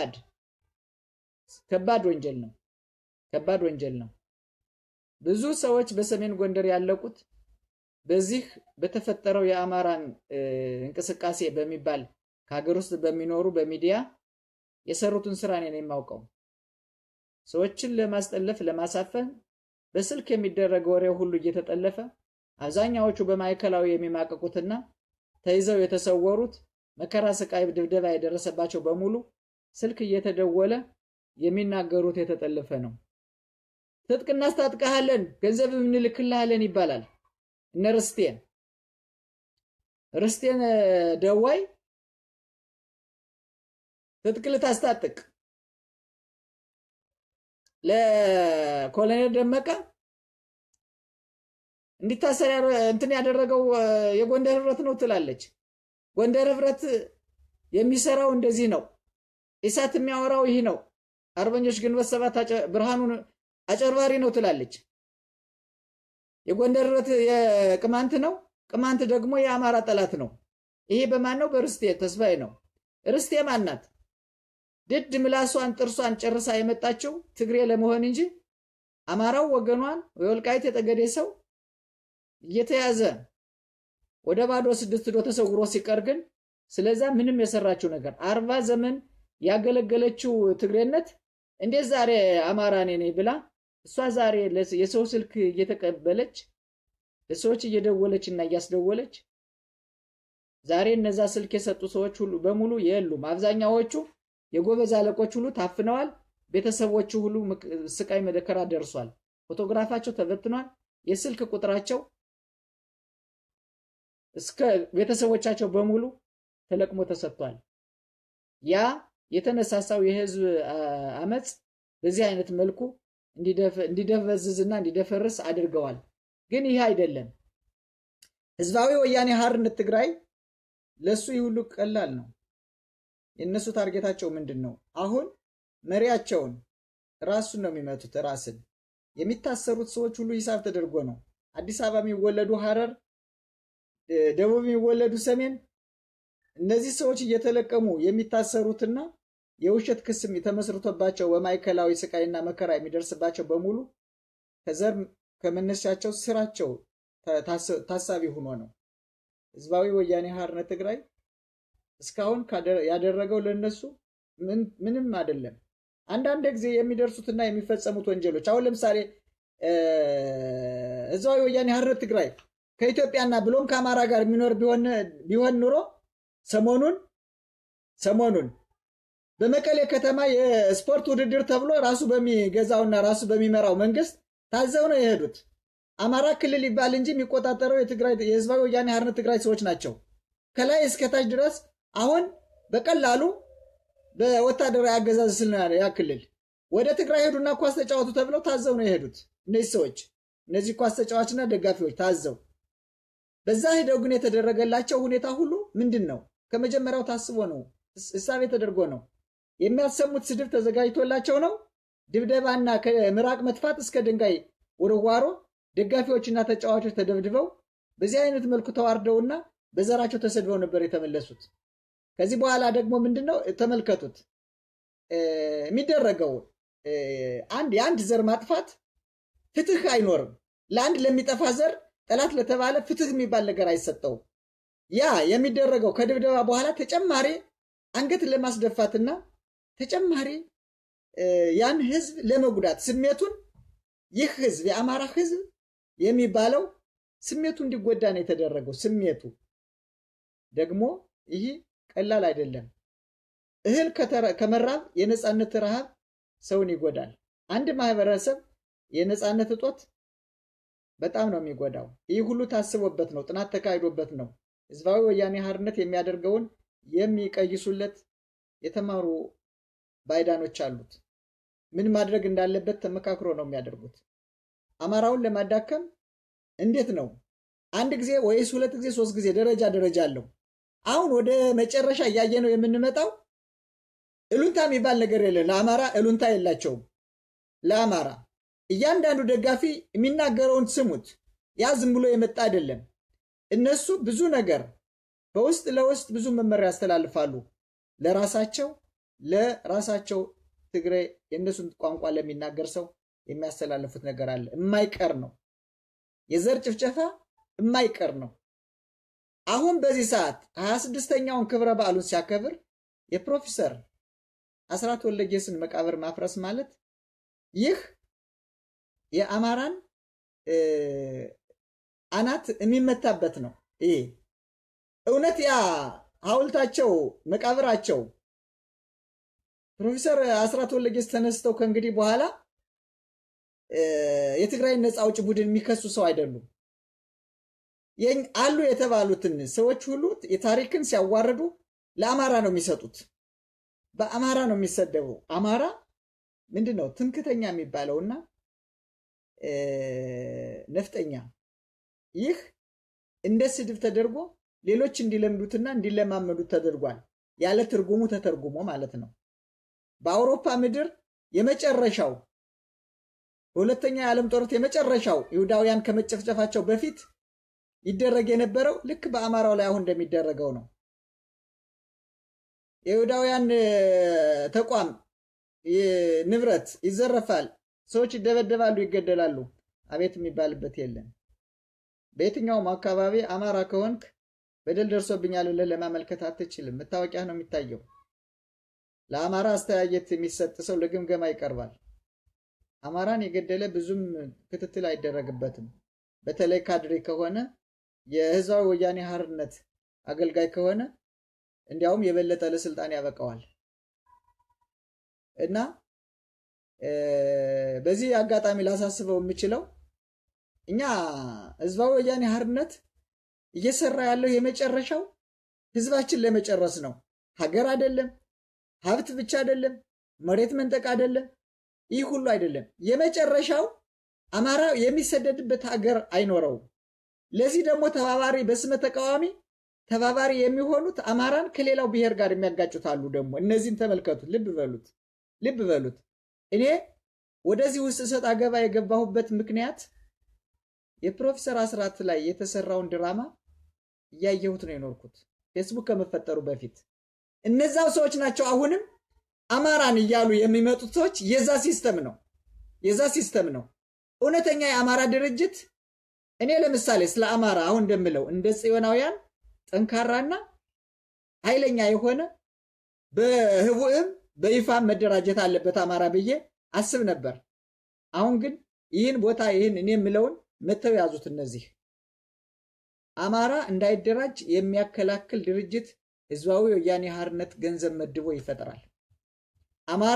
ከባድ ወንጀል ነው ብዙ ሰዎች በሰሜን ጎንደር ያለቁት በዚህ በተፈጠረው የአማራን እንቅስቃሴ በሚባል ከሀገር ውስጥ በሚኖሩ በሚዲያ የሰሩትን ስራ ነው የማውቀው ሰዎችን ለማስጠለፍ ለማሳፈን በስልክ የሚደረገው ወሬ ሁሉ እየተጠለፈ አብዛኛዎቹ በማይከላዊ የሚማቀቁትና ተይዘው የተሰወሩት መከራ ስቃይ ድብደባ የደረሰባቸው በሙሉ ስልክ እየተደወለ የሚናገሩት የተጠለፈ ነው ትጥቅና አስታጥቀሃለን ገንዘብ እንልክልሃለን ይባላል እነ ርስቴን ደዋይ ትጥቅ ልታስታጥቅ ለኮሎኔል ደመቀ እንዲታሰር እንትን ያደረገው የጎንደር ህብረት ነው ትላለች ጎንደር ህብረት የሚሰራው እንደዚህ ነው ኢሳት የሚያወራው ይሄ ነው አርበኞች ግንቦት ሰባት ብርሃኑን አጨርባሪ ነው ትላለች የጎንደር ህብረት የቅማንት ነው ቅማንት ደግሞ የአማራ ጠላት ነው ይሄ በማን ነው በርስቴ ተስፋዬ ነው ርስቴ ማናት ድድ ምላሷን ጥርሷን ጨርሳ የመጣችው ትግሬ ለመሆን እንጂ አማራው ወገኗን ወልቃይት የጠገዴ ሰው እየተያዘ ወደ ባዶ 6 ዶ ተሰውሮ ሲቀር ግን ስለዛ ምንም የሰራችው ነገር 40 ዘመን ያገለገለችው ትግሬነት እንዴት ዛሬ አማራ ነኝ ብላ እሷ ዛሬ የሰው ስልክ እየተቀበለች ለሰዎች እየደወለችና እያስደወለች ዛሬ እነዛ ስልክ የሰጡ ሰዎች ሁሉ በሙሉ የሉም አብዛኛዎቹ የጎበዝ አለቆች ሁሉ ታፍነዋል ቤተሰቦቹ ሁሉ ስቃይ መደከራ ደርሷል ፎቶግራፋቸው ተበትኗል የስልክ ቁጥራቸው እስከ ቤተሰቦቻቸው በሙሉ ተለቅሞ ተሰጥቷል ያ የተነሳሳው የህዝብ አመጽ በዚህ አይነት መልኩ እንዲደፈዝዝና እንዲደፈርስ አድርገዋል ግን ይሄ አይደለም ህዝባዊ ወያኔ ሓርነት ትግራይ ለሱ ይሁሉ ቀላል ነው የነሱ ታርጌታቸው ምንድነው አሁን መሪያቸውን ራሱን ነው የሚመቱት ራስን የሚታሰሩት ሰዎች ሁሉ ሂሳብ ተደርጎ ነው አዲስ አበባ የሚወለዱ ሐረር ደቡብ የሚወለዱ ሰሜን እነዚህ ሰዎች እየተለቀሙ የሚታሰሩትና የውሸት ክስም ተመስርቶባቸው በማይከላዊ ስቃይና መከራ የሚደርስባቸው በሙሉ ከዘር ከመነሻቸው ስራቸው ታሳቢ ሆኖ ነው ህዝባዊ ወያኔ ሓርነት ትግራይ እስካሁን ያደረገው ለነሱ ምንም አይደለም አንዳንድ ጊዜ የሚደርሱትና የሚፈጸሙት ወንጀሎች አሁን ለምሳሌ ህዝባዊ ወያኔ ሓርነት ትግራይ ከኢትዮጵያና ብሎም ከአማራ ጋር የሚኖር ቢሆን ኑሮ ሰሞኑን በመቀሌ ከተማ የስፖርት ውድድር ተብሎ ራሱ በሚገዛውና ራሱ በሚመራው መንግስት ታዘው ነው የሄዱት አማራ ክልል ይባል እንጂ የሚቆጣጠረው የትግራይ የህዝባዊ ወያኔ ሓርነት ትግራይ ሰዎች ናቸው ከላይ እስከ ታች ድረስ አሁን በቀላሉ በወታደራዊ አገዛዝ ስለና ያ ክልል ወደ ትግራይ ሄዱና ኳስ ተጫወቱ ተብለው ታዘው ነው የሄዱት እነዚህ ሰዎች እነዚህ ኳስ ተጫዋችና ደጋፊዎች ታዘው በዛ ሄደው ግን የተደረገላቸው ሁኔታ ሁሉ ምንድነው ከመጀመሪያው ታስቦ ነው እሳቤ ተደርጎ ነው የሚያሰሙት ስድብ ተዘጋጅቶላቸው ነው ድብደባና ከምራቅ መጥፋት እስከ ድንጋይ ወርዋሮ ደጋፊዎችና ተጫዋቾች ተደብድበው በዚህ አይነት መልኩ ተዋርደውና በዘራቸው ተሰድበው ነበር የተመለሱት ከዚህ በኋላ ደግሞ ምንድነው ተመልከቱት የሚደረገው አንድ ዘር ማጥፋት ፍትህ አይኖርም ለአንድ ለሚጠፋ ዘር ጠላት ለተባለ ፍትህ የሚባል ነገር አይሰጠው ያ የሚደረገው ከድብደባ በኋላ ተጨማሪ አንገት ለማስደፋትና ተጨማሪ ያን ህዝብ ለመጉዳት ስሜቱን ይህ ህዝብ የአማራ ህዝብ የሚባለው ስሜቱ እንዲጎዳ ነው የተደረገው ስሜቱ ደግሞ ይሄ ቀላል አይደለም እህል ከመራብ የነጻነት ረሃብ ሰውን ይጎዳል አንድ ማህበረሰብ የነጻነት እጦት በጣም ነው የሚጎዳው። ይህ ሁሉ ታስቦበት ነው፣ ጥናት ተካሂዶበት ነው። ህዝባዊ ወያኔ ሓርነት የሚያደርገውን የሚቀይሱለት የተማሩ ባይዳኖች አሉት። ምን ማድረግ እንዳለበት ተመካክሮ ነው የሚያደርጉት። አማራውን ለማዳከም እንዴት ነው አንድ ጊዜ ወይስ ሁለት ጊዜ ሶስት ጊዜ ደረጃ አለው። አሁን ወደ መጨረሻ እያየነው የምንመጣው እሉንታ የሚባል ነገር የለም። ለአማራ እሉንታ የላቸውም። ለአማራ እያንዳንዱ ደጋፊ የሚናገረውን ስሙት። ያ ዝም ብሎ የመጣ አይደለም። እነሱ ብዙ ነገር በውስጥ ለውስጥ ብዙ መመሪያ ያስተላልፋሉ። ለራሳቸው ትግሬ የነሱን ቋንቋ ለሚናገር ሰው የሚያስተላልፉት ነገር አለ። የማይቀር ነው። የዘር ጭፍጨፋ የማይቀር ነው። አሁን በዚህ ሰዓት 26ኛውን ክብረ በዓሉን ሲያከብር የፕሮፌሰር አስራት ወልደየስን መቃብር ማፍረስ ማለት ይህ የአማራን አናት የሚመታበት ነው። ይሄ እውነት ያ ሐውልታቸው መቃብራቸው ፕሮፌሰር አስራት ወልደየስ ተነስተው ከእንግዲህ በኋላ የትግራይ ነፃ አውጪ ቡድን የሚከሱ ሰው አይደሉም። አሉ የተባሉትን ሰዎች ሁሉ የታሪክን ሲያዋርዱ ለአማራ ነው የሚሰጡት። በአማራ ነው የሚሰደቡ። አማራ ምንድነው ትምክተኛ የሚባለውና ነፍጠኛ፣ ይህ እንደ ስድብ ተደርጎ ሌሎች እንዲለምዱትና እንዲለማመዱት ተደርጓል። ያለ ትርጉሙ ተተርጉሞ ማለት ነው። በአውሮፓ ምድር የመጨረሻው በሁለተኛ የዓለም ጦርነት የመጨረሻው ይሁዳውያን ከመጨፍጨፋቸው በፊት ይደረግ የነበረው ልክ በአማራው ላይ አሁን እንደሚደረገው ነው። የይሁዳውያን ተቋም ንብረት ይዘረፋል፣ ሰዎች ይደበደባሉ፣ ይገደላሉ። አቤት የሚባልበት የለም። በየትኛውም አካባቢ አማራ ከሆንክ በደል ደርሶብኛል ብለህ ለማመልከት አትችልም። መታወቂያ ነው የሚታየው። ለአማራ አስተያየት የሚሰጥ ሰው ለግምገማ ይቀርባል። አማራን የገደለ ብዙም ክትትል አይደረግበትም። በተለይ ካድሬ ከሆነ የህዝባዊ ወያኔ ሓርነት አገልጋይ ከሆነ እንዲያውም የበለጠ ለስልጣን ያበቃዋል። እና በዚህ አጋጣሚ ላሳስበው የምችለው እኛ ህዝባዊ ወያኔ ሓርነት እየሰራ ያለው የመጨረሻው ህዝባችን ለመጨረስ ነው። ሀገር አይደለም፣ ሀብት ብቻ አይደለም፣ መሬት መንጠቅ አይደለም፣ ይህ ሁሉ አይደለም። የመጨረሻው አማራ የሚሰደድበት ሀገር አይኖረውም። ለዚህ ደግሞ ተባባሪ በስመ ተቃዋሚ ተባባሪ የሚሆኑት አማራን ከሌላው ብሔር ጋር የሚያጋጩት አሉ። ደግሞ እነዚህን ተመልከቱት፣ ልብ በሉት። እኔ ወደዚህ ውስጥ ሰጥ አገባ የገባሁበት ምክንያት የፕሮፌሰር አስራት ላይ የተሰራውን ድራማ እያየሁት ነው የኖርኩት፣ ፌስቡክ ከመፈጠሩ በፊት። እነዛው ሰዎች ናቸው አሁንም አማራን እያሉ የሚመጡት ሰዎች። የዛ ሲስተም ነው እውነተኛ የአማራ ድርጅት። እኔ ለምሳሌ ስለ አማራ አሁን እንደምለው እንደ ጽዮናውያን ጠንካራና ኃይለኛ የሆነ በህቡዕም በይፋም መደራጀት አለበት አማራ ብዬ አስብ ነበር። አሁን ግን ይህን ቦታ ይህን እኔ የምለውን መተው ያዙት። እነዚህ አማራ እንዳይደራጅ የሚያከላክል ድርጅት ህዝባዊ ወያኔ ሓርነት ገንዘብ መድቦ ይፈጥራል። አማራ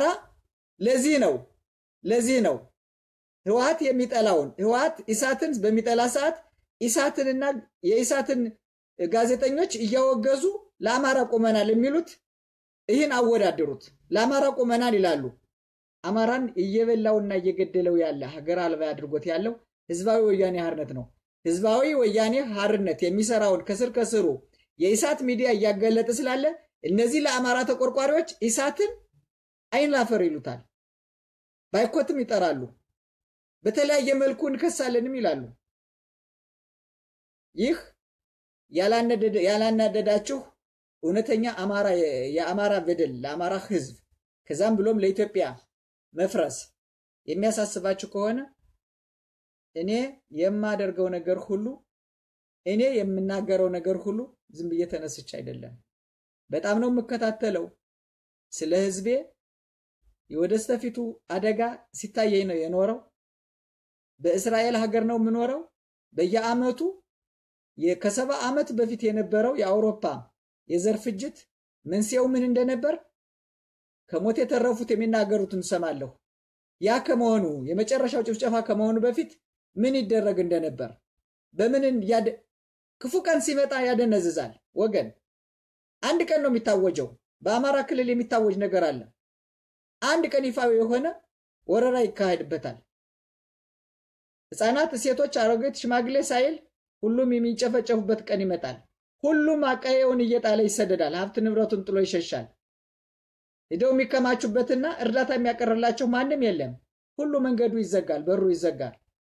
ለዚህ ነው ህወሓት የሚጠላውን ህወሓት ኢሳትን በሚጠላ ሰዓት ኢሳትንና የኢሳትን ጋዜጠኞች እያወገዙ ለአማራ ቆመናል የሚሉት። ይህን አወዳደሩት። ለአማራ ቆመናል ይላሉ። አማራን እየበላውና እየገደለው ያለ ሀገር አልባ አድርጎት ያለው ህዝባዊ ወያኔ ሓርነት ነው። ህዝባዊ ወያኔ ሓርነት የሚሰራውን ከስሩ የኢሳት ሚዲያ እያገለጠ ስላለ እነዚህ ለአማራ ተቆርቋሪዎች ኢሳትን አይን ላፈር ይሉታል። ባይኮትም ይጠራሉ። በተለያየ መልኩ እንከሳለንም ይላሉ። ይህ ያላናደዳችሁ እውነተኛ አማራ የአማራ በደል ለአማራ ህዝብ ከዛም ብሎም ለኢትዮጵያ መፍረስ የሚያሳስባችሁ ከሆነ እኔ የማደርገው ነገር ሁሉ እኔ የምናገረው ነገር ሁሉ ዝም ብዬ ተነስቼ አይደለም። በጣም ነው የምከታተለው። ስለ ህዝቤ የወደስተፊቱ አደጋ ሲታየኝ ነው የኖረው። በእስራኤል ሀገር ነው የምኖረው። በየአመቱ ከ70 ዓመት በፊት የነበረው የአውሮፓ የዘር ፍጅት መንስኤው ምን እንደነበር ከሞት የተረፉት የሚናገሩትን ሰማለሁ። ያ ከመሆኑ የመጨረሻው ጭፍጨፋ ከመሆኑ በፊት ምን ይደረግ እንደነበር በምን ክፉ ቀን ሲመጣ ያደነዝዛል ወገን። አንድ ቀን ነው የሚታወጀው። በአማራ ክልል የሚታወጅ ነገር አለ። አንድ ቀን ይፋዊ የሆነ ወረራ ይካሄድበታል። ሕፃናት፣ ሴቶች፣ አሮጊት፣ ሽማግሌ ሳይል ሁሉም የሚጨፈጨፉበት ቀን ይመጣል። ሁሉም አቀየውን እየጣለ ይሰደዳል። ሀብት ንብረቱን ጥሎ ይሸሻል። ሄደው የሚከማቹበትና እርዳታ የሚያቀርላቸው ማንም የለም። ሁሉ መንገዱ ይዘጋል፣ በሩ ይዘጋል።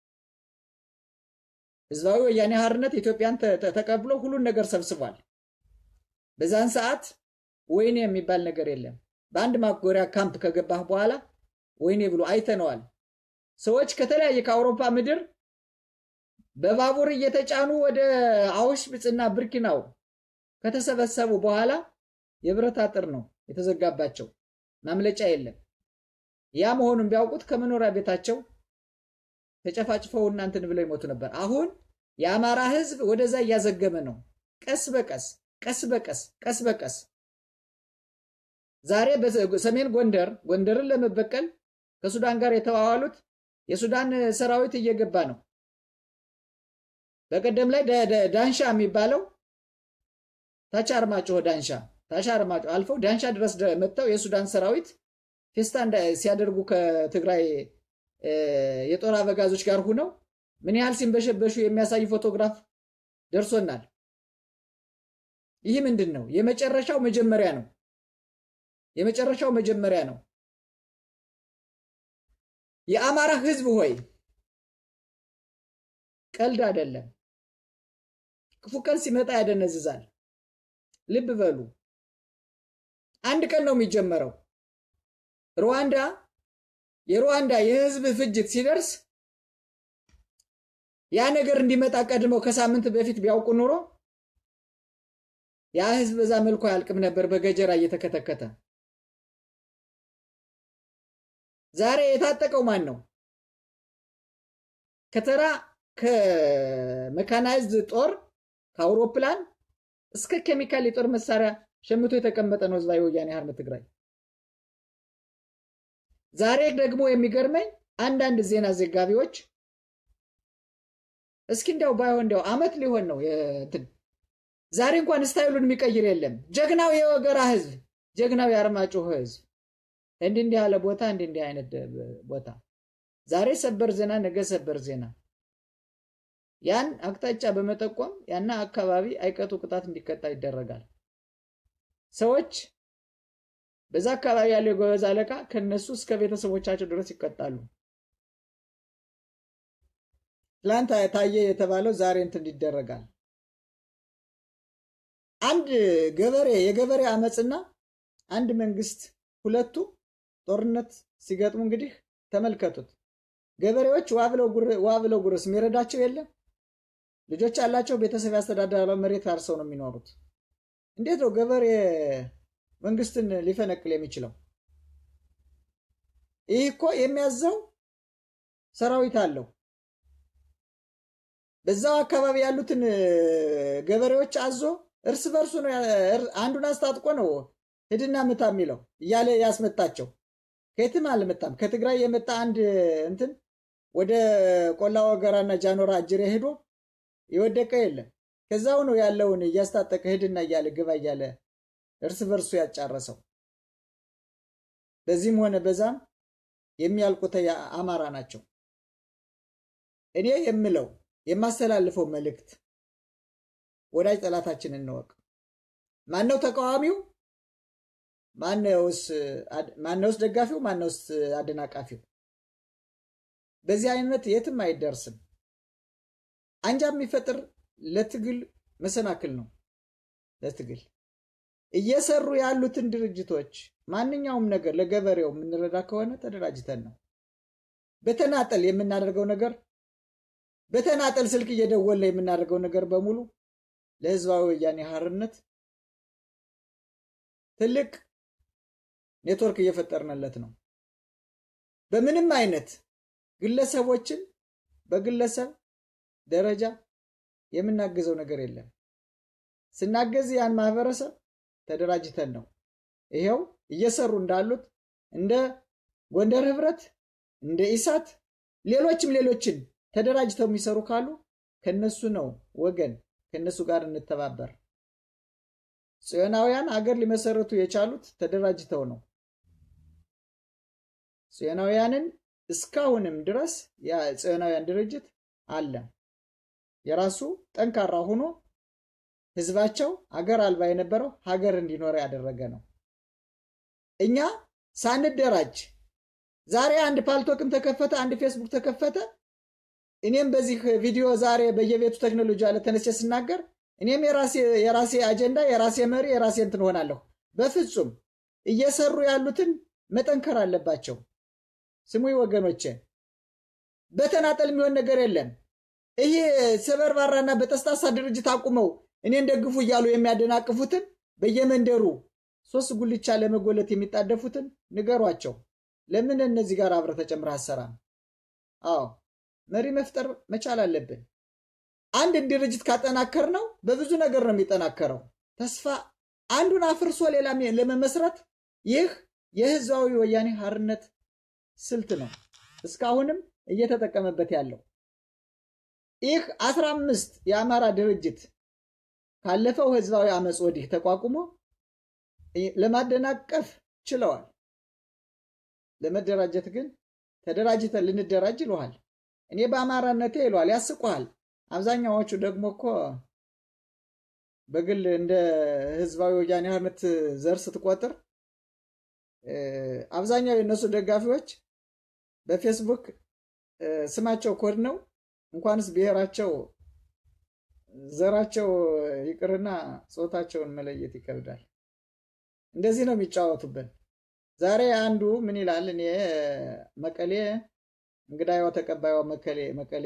ህዝባዊ ወያኔ ሓርነት ኢትዮጵያን ተቀብሎ ሁሉን ነገር ሰብስቧል። በዛን ሰዓት ወይኔ የሚባል ነገር የለም። በአንድ ማጎሪያ ካምፕ ከገባህ በኋላ ወይኔ ብሎ አይተነዋል። ሰዎች ከተለያየ ከአውሮፓ ምድር በባቡር እየተጫኑ ወደ አውሽቪጽና ብርኪናው ከተሰበሰቡ በኋላ የብረት አጥር ነው የተዘጋባቸው። ማምለጫ የለም። ያ መሆኑን ቢያውቁት ከመኖሪያ ቤታቸው ተጨፋጭፈው እናንተን ብለው ይሞቱ ነበር። አሁን የአማራ ህዝብ ወደዛ እያዘገመ ነው። ቀስ በቀስ ዛሬ በሰሜን ጎንደርን ለመበቀል ከሱዳን ጋር የተዋዋሉት የሱዳን ሰራዊት እየገባ ነው። በቀደም ላይ ዳንሻ የሚባለው ታች አርማጭሆ አልፈው ዳንሻ ድረስ መጥተው የሱዳን ሰራዊት ፌስታ ሲያደርጉ ከትግራይ የጦር አበጋዞች ጋር ሆነው ምን ያህል ሲንበሸበሹ የሚያሳይ ፎቶግራፍ ደርሶናል። ይህ ምንድነው? የመጨረሻው መጀመሪያ ነው። የአማራ ህዝብ ሆይ ቀልድ አይደለም። ክፉ ቀን ሲመጣ ያደነዝዛል። ልብ በሉ። አንድ ቀን ነው የሚጀመረው። የሩዋንዳ የህዝብ ፍጅት ሲደርስ ያ ነገር እንዲመጣ ቀድመው ከሳምንት በፊት ቢያውቁ ኑሮ ያ ህዝብ በዛ መልኩ ያልቅም ነበር በገጀራ እየተከተከተ። ዛሬ የታጠቀው ማን ነው? ከተራ ከሜካናይዝድ ጦር ከአውሮፕላን እስከ ኬሚካል የጦር መሳሪያ ሸምቶ የተቀመጠ ነው ህዝባዊ ወያኔ ሓርነት ትግራይ። ዛሬ ደግሞ የሚገርመኝ አንዳንድ ዜና ዘጋቢዎች እስኪ እንደው ባይሆን እንደው አመት ሊሆን ነው ዛሬ እንኳን ስታይሉን የሚቀይር የለም። ጀግናው የወገራ ህዝብ፣ ጀግናው የአርማጭሆ ህዝብ እንዲህ ያለ ቦታ እንዲህ አይነት ቦታ ዛሬ ሰበር ዜና፣ ነገ ሰበር ዜና። ያን አቅጣጫ በመጠቆም ያና አካባቢ አይቀጡ ቅጣት እንዲቀጣ ይደረጋል። ሰዎች በዛ አካባቢ ያለው ጎበዝ አለቃ ከነሱ እስከ ቤተሰቦቻቸው ድረስ ይቀጣሉ። ትላንት ታየ የተባለው ዛሬ ይደረጋል። አንድ የገበሬ አመጽና አንድ መንግስት ሁለቱ ጦርነት ሲገጥሙ እንግዲህ ተመልከቱት። ገበሬዎች ዋብለው ጉርስ የሚረዳቸው የለም። ልጆች ያላቸው ቤተሰብ ያስተዳድራሉ። መሬት አርሰው ነው የሚኖሩት። እንዴት ነው ገበሬ መንግስትን ሊፈነቅል የሚችለው? ይህ እኮ የሚያዘው ሰራዊት አለው። በዛው አካባቢ ያሉትን ገበሬዎች አዞ እርስ በርሱ ነው አንዱን አስታጥቆ ነው ሄድና ምታ የሚለው እያለ ያስመጣቸው። ከየትም አልመጣም። ከትግራይ የመጣ አንድ ወደ ቆላ ወገራና ጃኖራ አጅሬ ሄዶ የወደቀ የለም። ከዛው ነው ያለውን እያስታጠቀ ሄድና እያለ ግባ እያለ እርስ በርሱ ያጫረሰው። በዚህም ሆነ በዛም የሚያልቁት አማራ ናቸው። እኔ የማስተላልፈው መልእክት ወዳጅ ጠላታችንን እንወቅ። ማነው ተቃዋሚው? ማነውስ ደጋፊው? ማነውስ አደናቃፊው? በዚህ አይነት የትም አይደርስም። አንጃ የሚፈጥር ለትግል መሰናክል ነው። ለትግል እየሰሩ ያሉትን ድርጅቶች ማንኛውም ነገር ለገበሬው የምንረዳ ከሆነ ተደራጅተን ነው። በተናጠል የምናደርገው ነገር በተናጠል ስልክ እየደወለ የምናደርገው ነገር በሙሉ ለህዝባዊ ወያኔ ሓርነት ትልቅ ኔትወርክ እየፈጠርንለት ነው። በምንም አይነት ግለሰቦችን በግለሰብ ደረጃ የምናገዘው ነገር የለም። ስናገዝ ያን ማህበረሰብ ተደራጅተን ነው። ይሄው እየሰሩ እንዳሉት እንደ ጎንደር ህብረት እንደ ኢሳት ሌሎችን ተደራጅተው የሚሰሩ ካሉ ከነሱ ነው ወገን ከነሱ ጋር እንተባበር። ጽዮናውያን አገር ሊመሰረቱ የቻሉት ተደራጅተው ነው። ጽዮናውያንን እስካሁንም ድረስ ያ ጽዮናውያን ድርጅት አለ። የራሱ ጠንካራ ሆኖ ህዝባቸው አገር አልባ የነበረው ሀገር እንዲኖር ያደረገ ነው። እኛ ሳንደራጅ ዛሬ አንድ ፓልቶክም ተከፈተ፣ አንድ ፌስቡክ ተከፈተ። እኔም በዚህ ቪዲዮ ዛሬ በየቤቱ ቴክኖሎጂ አለ ተነስቼ ስናገር እኔም የራሴ አጀንዳ የራሴ መሪ የራሴ እንትን ሆናለሁ። በፍጹም እየሰሩ ያሉትን መጠንከር አለባቸው። ስሙይ ወገኖቼ፣ በተናጠል የሚሆን ነገር የለም። ይሄ ሰበርባራና በተስታሳ ድርጅት አቁመው እኔን ደግፉ እያሉ የሚያደናቅፉትን በየመንደሩ ሶስት ጉልቻ ለመጎለት የሚጣደፉትን ንገሯቸው። ለምን እነዚህ ጋር አብረ ተጨምራ አሰራም? አዎ መሪ መፍጠር መቻል አለብን። አንድ ድርጅት ካጠናከር ነው በብዙ ነገር ነው የሚጠናከረው። ተስፋ አንዱን አፍርሶ ሌላ ለመመስረት ይህ የህዝባዊ ወያኔ ሓርነት ስልት ነው። እስካሁንም እየተጠቀመበት ያለው ይህ 15 የአማራ ድርጅት ካለፈው ህዝባዊ አመጽ ወዲህ ተቋቁሞ ለማደናቀፍ ችለዋል። ለመደራጀት ግን ተደራጅተን ልንደራጅ ይሏል። እኔ በአማራነቴ ይሏል፣ ያስቁሃል። አብዛኛዎቹ ደግሞ እኮ በግል እንደ ህዝባዊ ወያኔ ሓርነት ዘር ስትቆጥር አብዛኛው የነሱ ደጋፊዎች በፌስቡክ ስማቸው ኮድ ነው። እንኳንስ ብሔራቸው ዘራቸው ይቅርና ጾታቸውን መለየት ይከብዳል። እንደዚህ ነው የሚጫወቱብን። ዛሬ አንዱ ምን ይላል? እኔ መቀሌ እንግዳው ተቀባዩ መቀሌ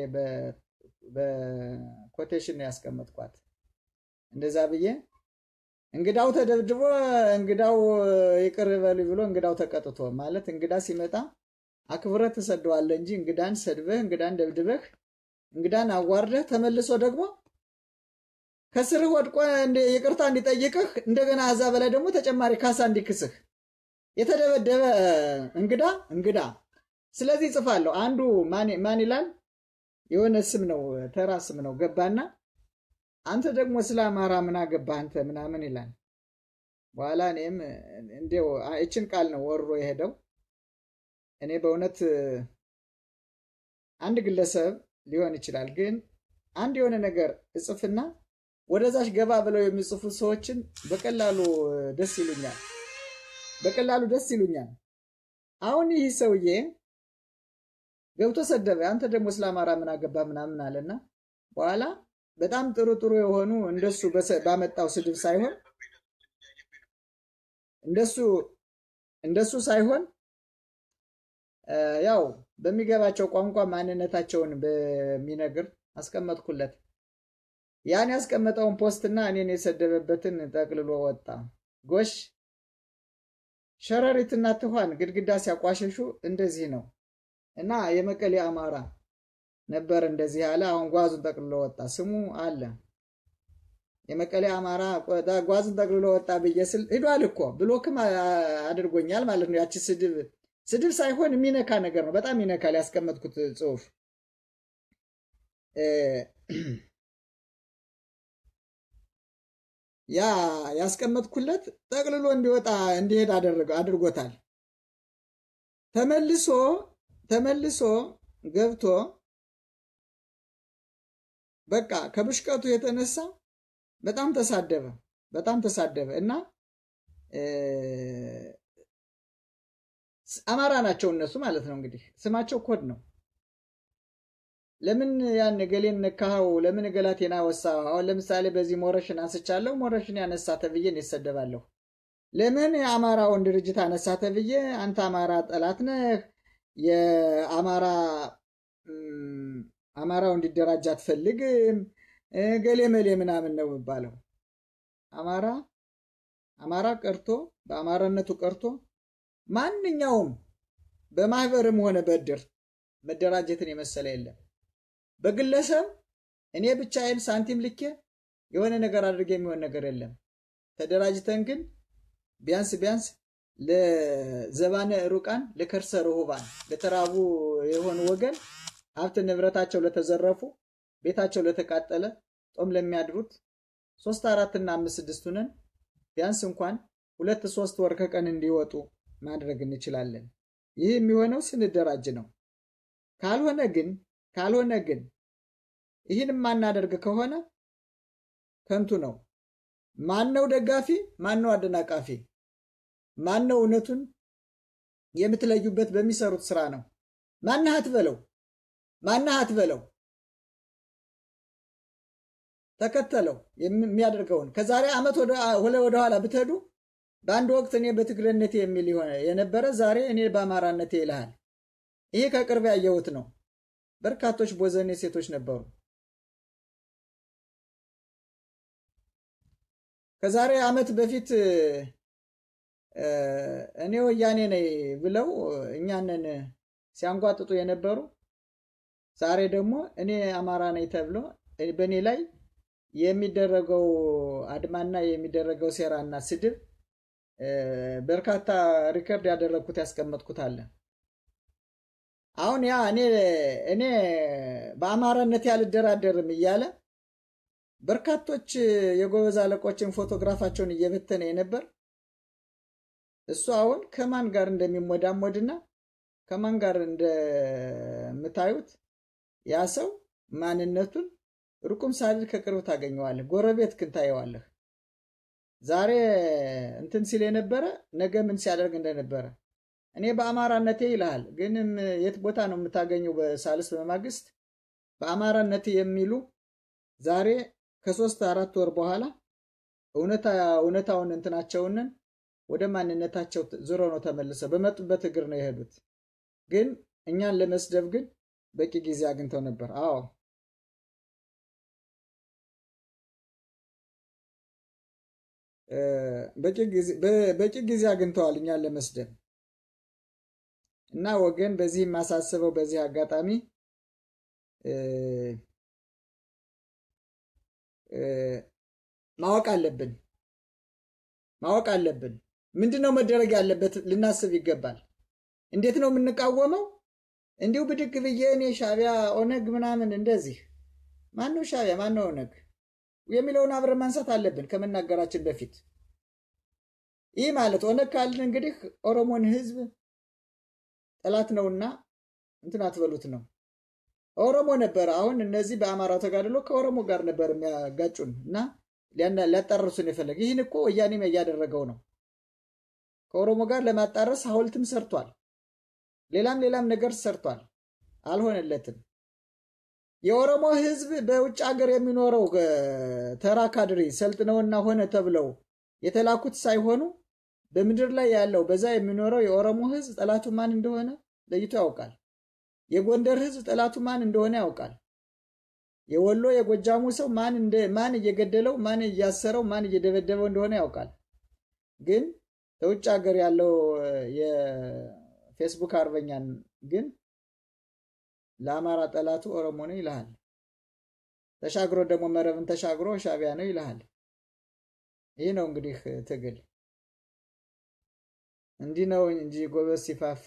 በኮቴሽን ያስቀመጥኳት እንደዛ ብዬ እንግዳው ተደብድቦ እንግዳው ይቅር በሉ ብሎ እንግዳው ተቀጥቶ ማለት እንግዳ ሲመጣ አክብረህ ተሰደዋለህ እንጂ እንግዳን ሰድበህ እንግዳን ደብድበህ እንግዳን አዋርደህ ተመልሶ ደግሞ ከስርህ ወድቆ ይቅርታ እንዲጠይቅህ እንደገና አዛ በላይ ደግሞ ተጨማሪ ካሳ እንዲክስህ የተደበደበ እንግዳ። ስለዚህ ጽፋለሁ። አንዱ ማን ይላል? የሆነ ስም ነው ተራ ስም ነው ገባና አንተ ደግሞ ስለ አማራ ምን አገባህ አንተ ምናምን ይላል። በኋላ እኔም እንደው እችን ቃል ነው ወሮ የሄደው። እኔ በእውነት አንድ ግለሰብ ሊሆን ይችላል፣ ግን አንድ የሆነ ነገር እጽፍና ወደዛሽ ገባ ብለው የሚጽፉ ሰዎችን በቀላሉ ደስ ይሉኛል። አሁን ይህ ሰውዬ ገብቶ ሰደበ። አንተ ደግሞ ስለ አማራ ምን አገባህ ምናምን አለና በኋላ በጣም ጥሩ የሆኑ ባመጣው ስድብ ሳይሆን እንደሱ ሳይሆን ያው በሚገባቸው ቋንቋ ማንነታቸውን በሚነግር አስቀመጥኩለት። ያን ያስቀመጠውን ፖስትና እኔን የሰደበበትን ጠቅልሎ ወጣ። ጎሽ ሸረሪትና ትኋን ግድግዳ ሲያቋሸሹ እንደዚህ ነው። እና የመቀሌ አማራ ነበር እንደዚህ ያለ። አሁን ጓዙን ጠቅልሎ ወጣ። ስሙ አለ የመቀሌ አማራ ጓዙን ጠቅልሎ ወጣ በየስል ሄዷል እኮ ብሎክም አድርጎኛል ማለት ነው። ያቺ ስድብ ሳይሆን የሚነካ ነገር ነው። በጣም ይነካል ያስቀመጥኩት ጽሁፍ። ያ ያስቀመጥኩለት ጠቅልሎ እንዲሄድ አድርጎታል። ተመልሶ ገብቶ በቃ ከብሽቀቱ የተነሳ በጣም ተሳደበ እና አማራ ናቸው እነሱ ማለት ነው። እንግዲህ ስማቸው ኮድ ነው። ለምን ያን ገሌን ነካው? ለምን ገላቴና ወሳው? አሁን ለምሳሌ በዚህ ሞረሽን አንስቻለሁ። ሞረሽን ያነሳ ተብዬን ይሰደባለሁ። ለምን የአማራውን ድርጅት አነሳ ተብዬ አንተ አማራ ጠላት ነህ፣ አማራው እንዲደራጅ አትፈልግም፣ ገሌ መሌ ምናምን ነው የሚባለው። አማራ ቀርቶ በአማራነቱ ቀርቶ ማንኛውም በማህበርም ሆነ በእድር መደራጀትን የመሰለ የለም። በግለሰብ እኔ ብቻዬን ሳንቲም ልኬ የሆነ ነገር አድርጌ የሚሆን ነገር የለም። ተደራጅተን ግን ቢያንስ ለዘባነ ሩቃን ለከርሰ ርሁባን ለተራቡ የሆኑ ወገን ሀብት ንብረታቸው ለተዘረፉ ቤታቸው ለተቃጠለ ጦም ለሚያድሩት 3 4 እና 5 6 ሆነን ቢያንስ እንኳን 2 3 ወር ከቀን እንዲወጡ ማድረግ እንችላለን። ይህ የሚሆነው ስንደራጅ ነው። ካልሆነ ግን ይህን ማናደርግ ከሆነ ከንቱ ነው። ማን ነው ደጋፊ? ማን ነው አደናቃፊ? ማን ነው እውነቱን የምትለዩበት በሚሰሩት ስራ ነው። ማንህ አትበለው ተከተለው የሚያደርገውን። ከዛሬ ዓመት ወደ ኋላ ብትሄዱ በአንድ ወቅት እኔ በትግሬነቴ የሚል የነበረ ዛሬ እኔ በአማራነቴ ይልሃል። ይሄ ከቅርብ ያየሁት ነው። በርካቶች ቦዘኔ ሴቶች ነበሩ። ከዛሬ ዓመት በፊት እኔ ወያኔ ነኝ ብለው እኛንን ሲያንጓጥጡ የነበሩ ዛሬ ደግሞ እኔ አማራ ነኝ ተብሎ በእኔ ላይ የሚደረገው አድማና የሚደረገው ሴራና ስድብ በርካታ ሪከርድ ያደረኩት ያስቀመጥኩት አለ። አሁን ያ እኔ በአማራነት ያልደራደርም እያለ በርካቶች የጎበዝ አለቆችን ፎቶግራፋቸውን እየበተነ የነበር እሱ አሁን ከማን ጋር እንደሚሞዳሞድና ከማን ጋር እንደምታዩት ያ ሰው ማንነቱን ሩቁም ሳልል ከቅርብ ታገኘዋለህ። ጎረቤት ግን ታየዋለህ። ዛሬ እንትን ሲል የነበረ ነገ ምን ሲያደርግ እንደነበረ እኔ በአማራነቴ ይልሃል። ግን የት ቦታ ነው የምታገኘው? በሳልስ በማግስት በአማራነቴ የሚሉ ዛሬ ከ3 4 ወር በኋላ እውነታውን እንትናቸውን ወደ ማንነታቸው ዞሮ ነው ተመልሰው በመጡበት እግር ነው የሄዱት። ግን እኛን ለመስደብ ግን በቂ ጊዜ አግኝተው ነበር። አዎ በቂ ጊዜ አግኝተዋል እኛን ለመስደብ። እና ወገን በዚህ ማሳሰበው በዚህ አጋጣሚ ማወቅ አለብን። ምንድነው መደረግ ያለበት ልናስብ ይገባል። እንዴት ነው የምንቃወመው? እንዲሁ ብድግ ብዬ እኔ ሻቢያ ኦነግ ምናምን እንደዚህ ማን ነው ሻቢያ ማን ነው ኦነግ የሚለውን አብረን ማንሳት አለብን ከመናገራችን በፊት። ይህ ማለት ኦነግ ካልን እንግዲህ ኦሮሞን ህዝብ ጠላት ነውና እንትን አትበሉት ነው። ኦሮሞ ነበር። አሁን እነዚህ በአማራው ተጋድሎ ከኦሮሞ ጋር ነበር የሚያጋጩን እና ሊያጣርሱን የፈለገ። ይህን እኮ ወያኔም ያደረገው ነው። ከኦሮሞ ጋር ለማጣረስ ሐውልትም ሰርቷል። ሌላም ነገር ሰርቷል። አልሆነለትም። የኦሮሞ ህዝብ በውጭ ሀገር የሚኖረው ተራ ካድሬ ሰልጥነውና ሆነ ተብለው የተላኩት ሳይሆኑ በምድር ላይ ያለው በዛ የሚኖረው የኦሮሞ ህዝብ ጠላቱ ማን እንደሆነ ለይቶ ያውቃል። የጎንደር ህዝብ ጠላቱ ማን እንደሆነ ያውቃል። የወሎ የጎጃሙ ሰው ማን እየገደለው ማን እያሰረው ማን እየደበደበው እንደሆነ ያውቃል። ግን በውጭ ሀገር ያለው የፌስቡክ አርበኛን ግን ለአማራ ጠላቱ ኦሮሞ ነው ይልሃል። ተሻግሮ ደግሞ መረብን ተሻግሮ ሻቢያ ነው ይልሃል። ይህ ነው እንግዲህ ትግል። እንዲህ ነው እንጂ ጎበዝ ሲፋፋ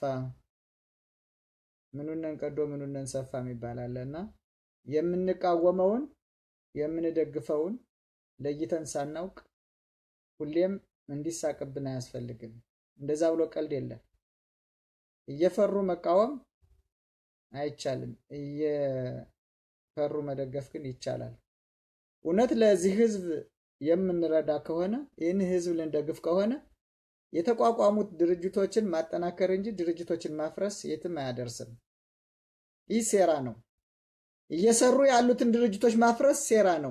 ምኑነን ቀዶ ምኑነን ሰፋ ይባላልና የምንቃወመውን የምንደግፈውን ለይተን ሳናውቅ ሁሌም እንዲሳቅብን አያስፈልግም። እንደዛ ብሎ ቀልድ የለም። እየፈሩ መቃወም አይቻልም። እየፈሩ መደገፍ ግን ይቻላል። እውነት ለዚህ ህዝብ የምንረዳ ከሆነ ይህን ህዝብ ልንደግፍ ከሆነ የተቋቋሙት ድርጅቶችን ማጠናከር እንጂ ድርጅቶችን ማፍረስ የትም አያደርስም። ይህ ሴራ ነው። እየሰሩ ያሉትን ድርጅቶች ማፍረስ ሴራ ነው።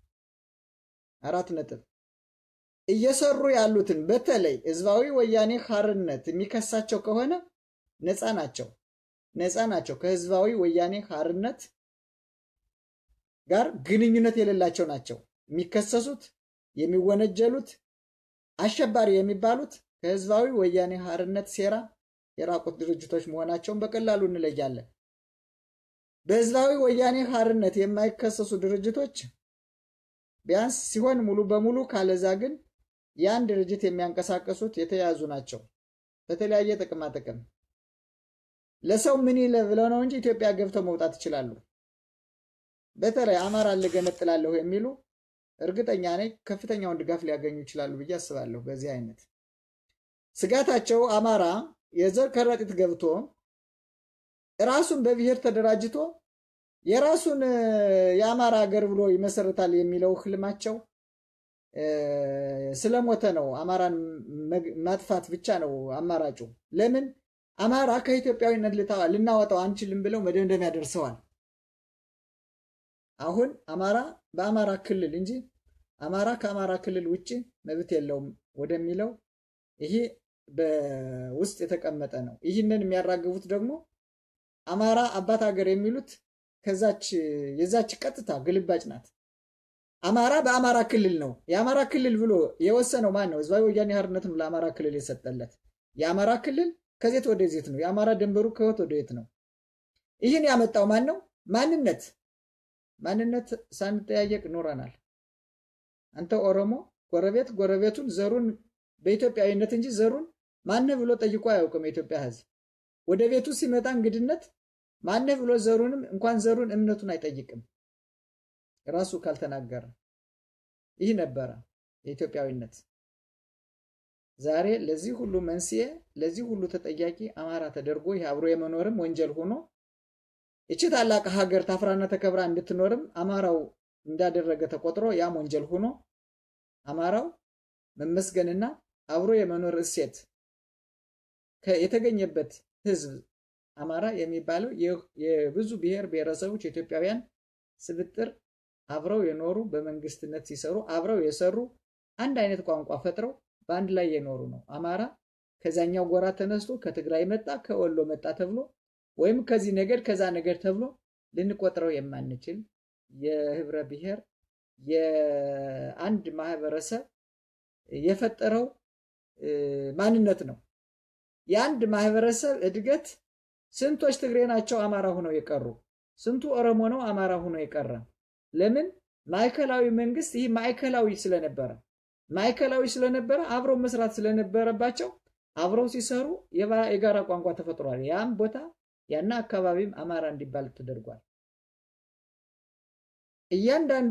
4 ነጥብ። እየሰሩ ያሉትን በተለይ ህዝባዊ ወያኔ ሓርነት የሚከሳቸው ከሆነ ነፃ ናቸው። ከህዝባዊ ወያኔ ሓርነት ጋር ግንኙነት የሌላቸው ናቸው። የሚከሰሱት የሚወነጀሉት አሸባሪ የሚባሉት ከህዝባዊ ወያኔ ሓርነት ሴራ የራቁት ድርጅቶች መሆናቸውን በቀላሉ እንለያለን። በህዝባዊ ወያኔ ሓርነት የማይከሰሱ ድርጅቶች ቢያንስ ሲሆን ሙሉ በሙሉ ካለዛ ግን ያን ድርጅት የሚያንቀሳቀሱት የተያዙ ናቸው። በተለያየ ጥቅም ለሰው ምን ይለ ብለው ነው እንጂ ኢትዮጵያ ገብተው መውጣት ይችላሉ። በተለይ አማራ ልገነጥላለሁ የሚሉ እርግጠኛ ነኝ ከፍተኛውን ድጋፍ ሊያገኙ ይችላሉ ብዬ አስባለሁ። በዚህ አይነት ስጋታቸው አማራ የዘር ከረጢት ገብቶ ራሱን በብሔር ተደራጅቶ የራሱን የአማራ ሀገር ብሎ ይመሰርታል የሚለው ህልማቸው ስለሞተ ነው። አማራን ማጥፋት ብቻ ነው አማራጩ። ለምን አማራ ከኢትዮጵያዊነት ልናወጣው አንችልም ብለው መደምደሚያ ደርሰዋል። አሁን አማራ በአማራ ክልል እንጂ አማራ ከአማራ ክልል ውጪ መብት የለውም ወደሚለው ይሄ በውስጥ የተቀመጠ ነው። ይህንን የሚያራግቡት ደግሞ አማራ አባት ሀገር የሚሉት የዛች ቀጥታ ግልባጭ ናት። አማራ በአማራ ክልል ነው። የአማራ ክልል ብሎ የወሰነው ማን ነው? ህዝባዊ ወያኔ ሓርነት ነው ለአማራ ክልል የሰጠለት። የአማራ ክልል ከዜት ወደ ዜት ነው። የአማራ ድንበሩ ከወት ወደ የት ነው? ይህን ያመጣው ማን ነው? ማንነት ሳንጠያየቅ ኖረናል። አንተ ኦሮሞ ጎረቤቱን ዘሩን በኢትዮጵያዊነት እንጂ ዘሩን ማነህ ብሎ ጠይቆ አያውቅም። የኢትዮጵያ ህዝብ ወደ ቤቱ ሲመጣ እንግድነት ማነህ ብሎ ዘሩንም እንኳን ዘሩን እምነቱን አይጠይቅም ራሱ ካልተናገረ። ይህ ነበረ የኢትዮጵያዊነት። ዛሬ ለዚህ ሁሉ መንስኤ ለዚህ ሁሉ ተጠያቂ አማራ ተደርጎ ይህ አብሮ የመኖርም ወንጀል ሆኖ እቺ ታላቅ ሀገር ታፍራና ተከብራ እንድትኖርም አማራው እንዳደረገ ተቆጥሮ ያም ወንጀል ሆኖ አማራው መመስገንና አብሮ የመኖር እሴት የተገኘበት ህዝብ አማራ የሚባለው የብዙ ብሔር ብሔረሰቦች ኢትዮጵያውያን ስብጥር አብረው የኖሩ በመንግስትነት ሲሰሩ አብረው የሰሩ አንድ አይነት ቋንቋ ፈጥረው በአንድ ላይ የኖሩ ነው። አማራ ከዛኛው ጎራ ተነስቶ ከትግራይ መጣ ከወሎ መጣ ተብሎ ወይም ከዚህ ነገድ ከዛ ነገድ ተብሎ ልንቆጥረው የማንችል የህብረ ብሔር የአንድ ማህበረሰብ የፈጠረው ማንነት ነው። የአንድ ማህበረሰብ እድገት ስንቶች ትግሬ ናቸው አማራ ሆነው የቀሩ? ስንቱ ኦሮሞ ነው አማራ ሆኖ የቀረ? ለምን? ማዕከላዊ መንግስት ይህ ማዕከላዊ ስለነበረ አብረው መስራት ስለነበረባቸው አብረው ሲሰሩ የጋራ ቋንቋ ተፈጥሯል። ያም ቦታ ያና አካባቢም አማራ እንዲባል ተደርጓል። እያንዳንዱ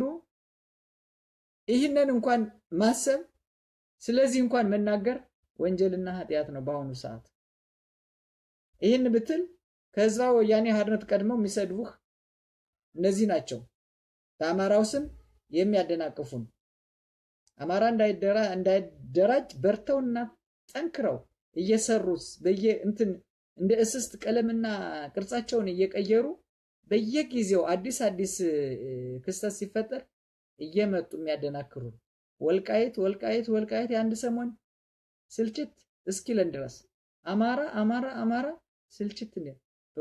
ይህንን እንኳን ማሰብ ስለዚህ እንኳን መናገር ወንጀልና ኃጢያት ነው በአሁኑ ሰዓት። ይህን ብትል ከህዝባዊ ወያኔ ሓርነት ቀድመው የሚሰድቡህ እነዚህ ናቸው። በአማራው ስም የሚያደናቅፉን አማራ እንዳይደራጅ በርተውና ጠንክረው እየሰሩስ እንደ እስስት ቀለምና ቅርጻቸውን እየቀየሩ በየጊዜው አዲስ ክስተት ሲፈጠር እየመጡ የሚያደናክሩ ወልቃይት የአንድ ሰሞን ስልችት እስኪለን ድረስ አማራ ስልችት ነው።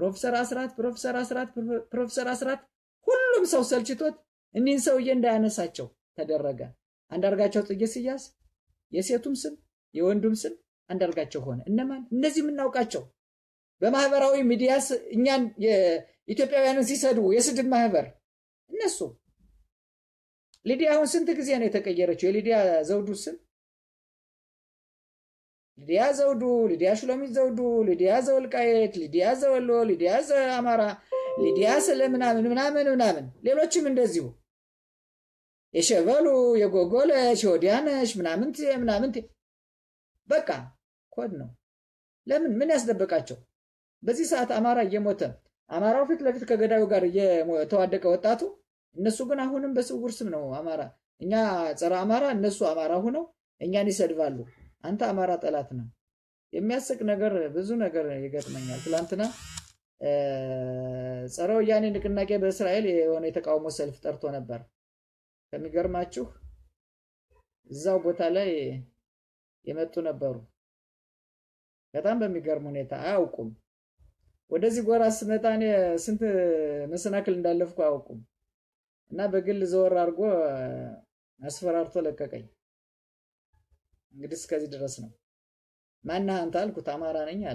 ፕሮፌሰር አስራት ሁሉም ሰው ሰልችቶት እኒህን ሰውዬ እንዳያነሳቸው ተደረገ። አንዳርጋቸው ጽጌ ሲያዝ የሴቱም ስም የወንዱም ስም አንዳርጋቸው ሆነ። እነማን? እነዚህ የምናውቃቸው በማህበራዊ ሚዲያ እኛን የኢትዮጵያውያንን ሲሰድቡ የስድብ ማህበር እነሱ። ሊዲያ አሁን ስንት ጊዜ ነው የተቀየረችው? የሊዲያ ዘውዱ ስም ሊዲያ ዘውዱ፣ ሊዲያ ሽሎሚት ዘውዱ፣ ሊዲያ ዘወልቃየት፣ ሊዲያ ዘወሎ፣ ሊዲያ ዘአማራ፣ ሊዲያ ስለምናምን ሌሎችም እንደዚሁ የሸበሉ የጎጎለች የወዲያነሽ ምናምን በቃ ኮድ ነው። ለምን? ምን ያስደበቃቸው? በዚህ ሰዓት አማራ እየሞተ አማራው ፊት ለፊት ከገዳዩ ጋር እየተዋደቀ ወጣቱ፣ እነሱ ግን አሁንም በስውር ስም ነው አማራ። እኛ ጸረ አማራ፣ እነሱ አማራ ሆነው እኛን ይሰድባሉ። አንተ አማራ ጠላት ነው። የሚያስቅ ነገር ብዙ ነገር ይገጥመኛል። ትላንትና ጸረ ወያኔ ንቅናቄ በእስራኤል የሆነ የተቃውሞ ሰልፍ ጠርቶ ነበር። ከሚገርማችሁ እዛው ቦታ ላይ የመጡ ነበሩ። በጣም በሚገርም ሁኔታ አያውቁም። ወደዚህ ጎራ ስመጣ እኔ ስንት መሰናክል እንዳለፍኩ አያውቁም። እና በግል ዘወር አድርጎ አስፈራርቶ ለቀቀኝ። እንግዲህ እስከዚህ ድረስ ነው። ማነህ አንተ አልኩት። አማራ ነኝ አለ።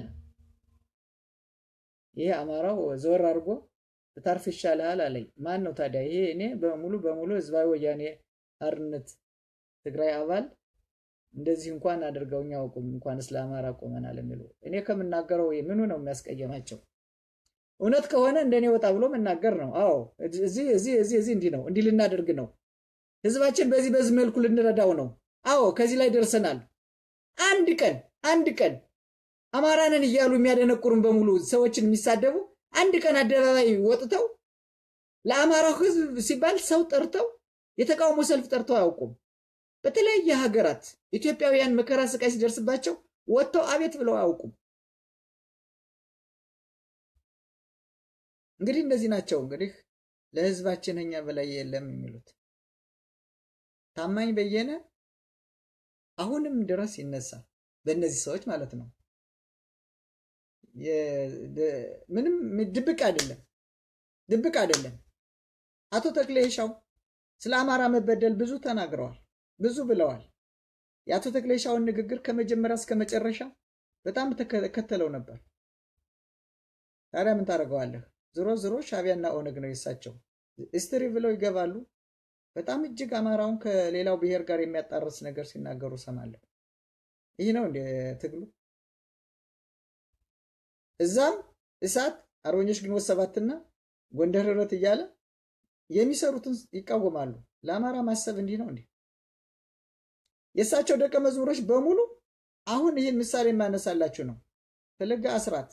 ይሄ አማራው ዘወር አድርጎ ብታርፍ ይሻልሃል አለኝ። ማን ነው ታዲያ? ይሄ እኔ በሙሉ ህዝባዊ ወያኔ ሓርነት ትግራይ አባል እንደዚህ እንኳን አድርገውኛ አውቁም እንኳን እስላማራ ቆመናል የሚሉ እኔ ከምናገረው ምኑ ነው የሚያስቀየማቸው? እውነት ከሆነ እንደኔ ወጣ ብሎ መናገር ነው። አዎ እዚህ እንዲህ ነው እንዲህ ልናደርግ ነው ህዝባችን በዚህ መልኩ ልንረዳው ነው። አዎ ከዚህ ላይ ደርሰናል። አንድ ቀን አማራንን እያሉ የሚያደነቁሩን በሙሉ ሰዎችን የሚሳደቡ አንድ ቀን አደባባይ ወጥተው ለአማራው ህዝብ ሲባል ሰው ጠርተው የተቃውሞ ሰልፍ ጠርተው አያውቁም። በተለያየ ሀገራት ኢትዮጵያውያን መከራ ስቃይ ሲደርስባቸው ወጥተው አቤት ብለው አያውቁም። እንግዲህ እንደዚህ ናቸው። እንግዲህ ለህዝባችን እኛ በላይ የለም የሚሉት ታማኝ በየነ አሁንም ድረስ ይነሳል በእነዚህ ሰዎች ማለት ነው። ምንም ድብቅ አይደለም። አቶ ተክሌ ሻው ስለ አማራ መበደል ብዙ ተናግረዋል፣ ብዙ ብለዋል። የአቶ ተክሌ ሻውን ንግግር ከመጀመሪያ እስከ መጨረሻ በጣም ተከተለው ነበር። ታዲያ ምን ታደርገዋለህ? ዝሮ ሻቢያና ኦነግ ነው የሳቸው ሂስትሪ ብለው ይገባሉ። በጣም እጅግ አማራውን ከሌላው ብሔር ጋር የሚያጣርስ ነገር ሲናገሩ ሰማለሁ። ይህ ነው እንደ ትግሉ። እዛም እሳት አርበኞች ግንቦት ሰባትና ጎንደር ህብረት እያለ የሚሰሩትን ይቃወማሉ። ለአማራ ማሰብ እንዲህ ነው እንዴ? የሳቸው ደቀ መዝሙሮች በሙሉ አሁን ይህን ምሳሌ የማነሳላችሁ ነው። ፈለገ አስራት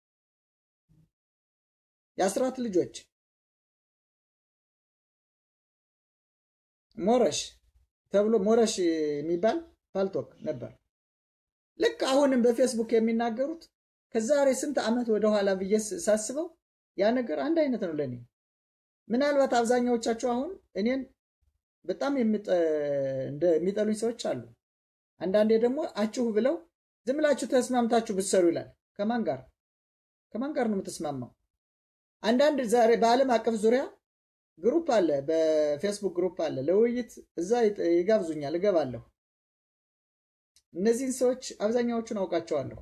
የአስራት ልጆች ሞረሽ ተብሎ ሞረሽ የሚባል ፓልቶክ ነበር። ልክ አሁንም በፌስቡክ የሚናገሩት ከዛሬ ስንት ዓመት ወደ ኋላ ብዬ ሳስበው ያ ነገር አንድ አይነት ነው ለኔ። ምናልባት አብዛኛዎቻችሁ አሁን እኔን በጣም የሚጠሉኝ ሰዎች አሉ። አንዳንዴ ደግሞ አችሁ ብለው ዝም ብላችሁ ተስማምታችሁ ብትሰሩ ይላል። ከማን ጋር ነው የምትስማማው? አንዳንድ ዛሬ በዓለም አቀፍ ዙሪያ ግሩፕ አለ፣ በፌስቡክ ግሩፕ አለ፣ ለውይይት እዛ ይጋብዙኛል፣ እገባለሁ። እነዚህን ሰዎች አብዛኛዎቹን አውቃቸዋለሁ።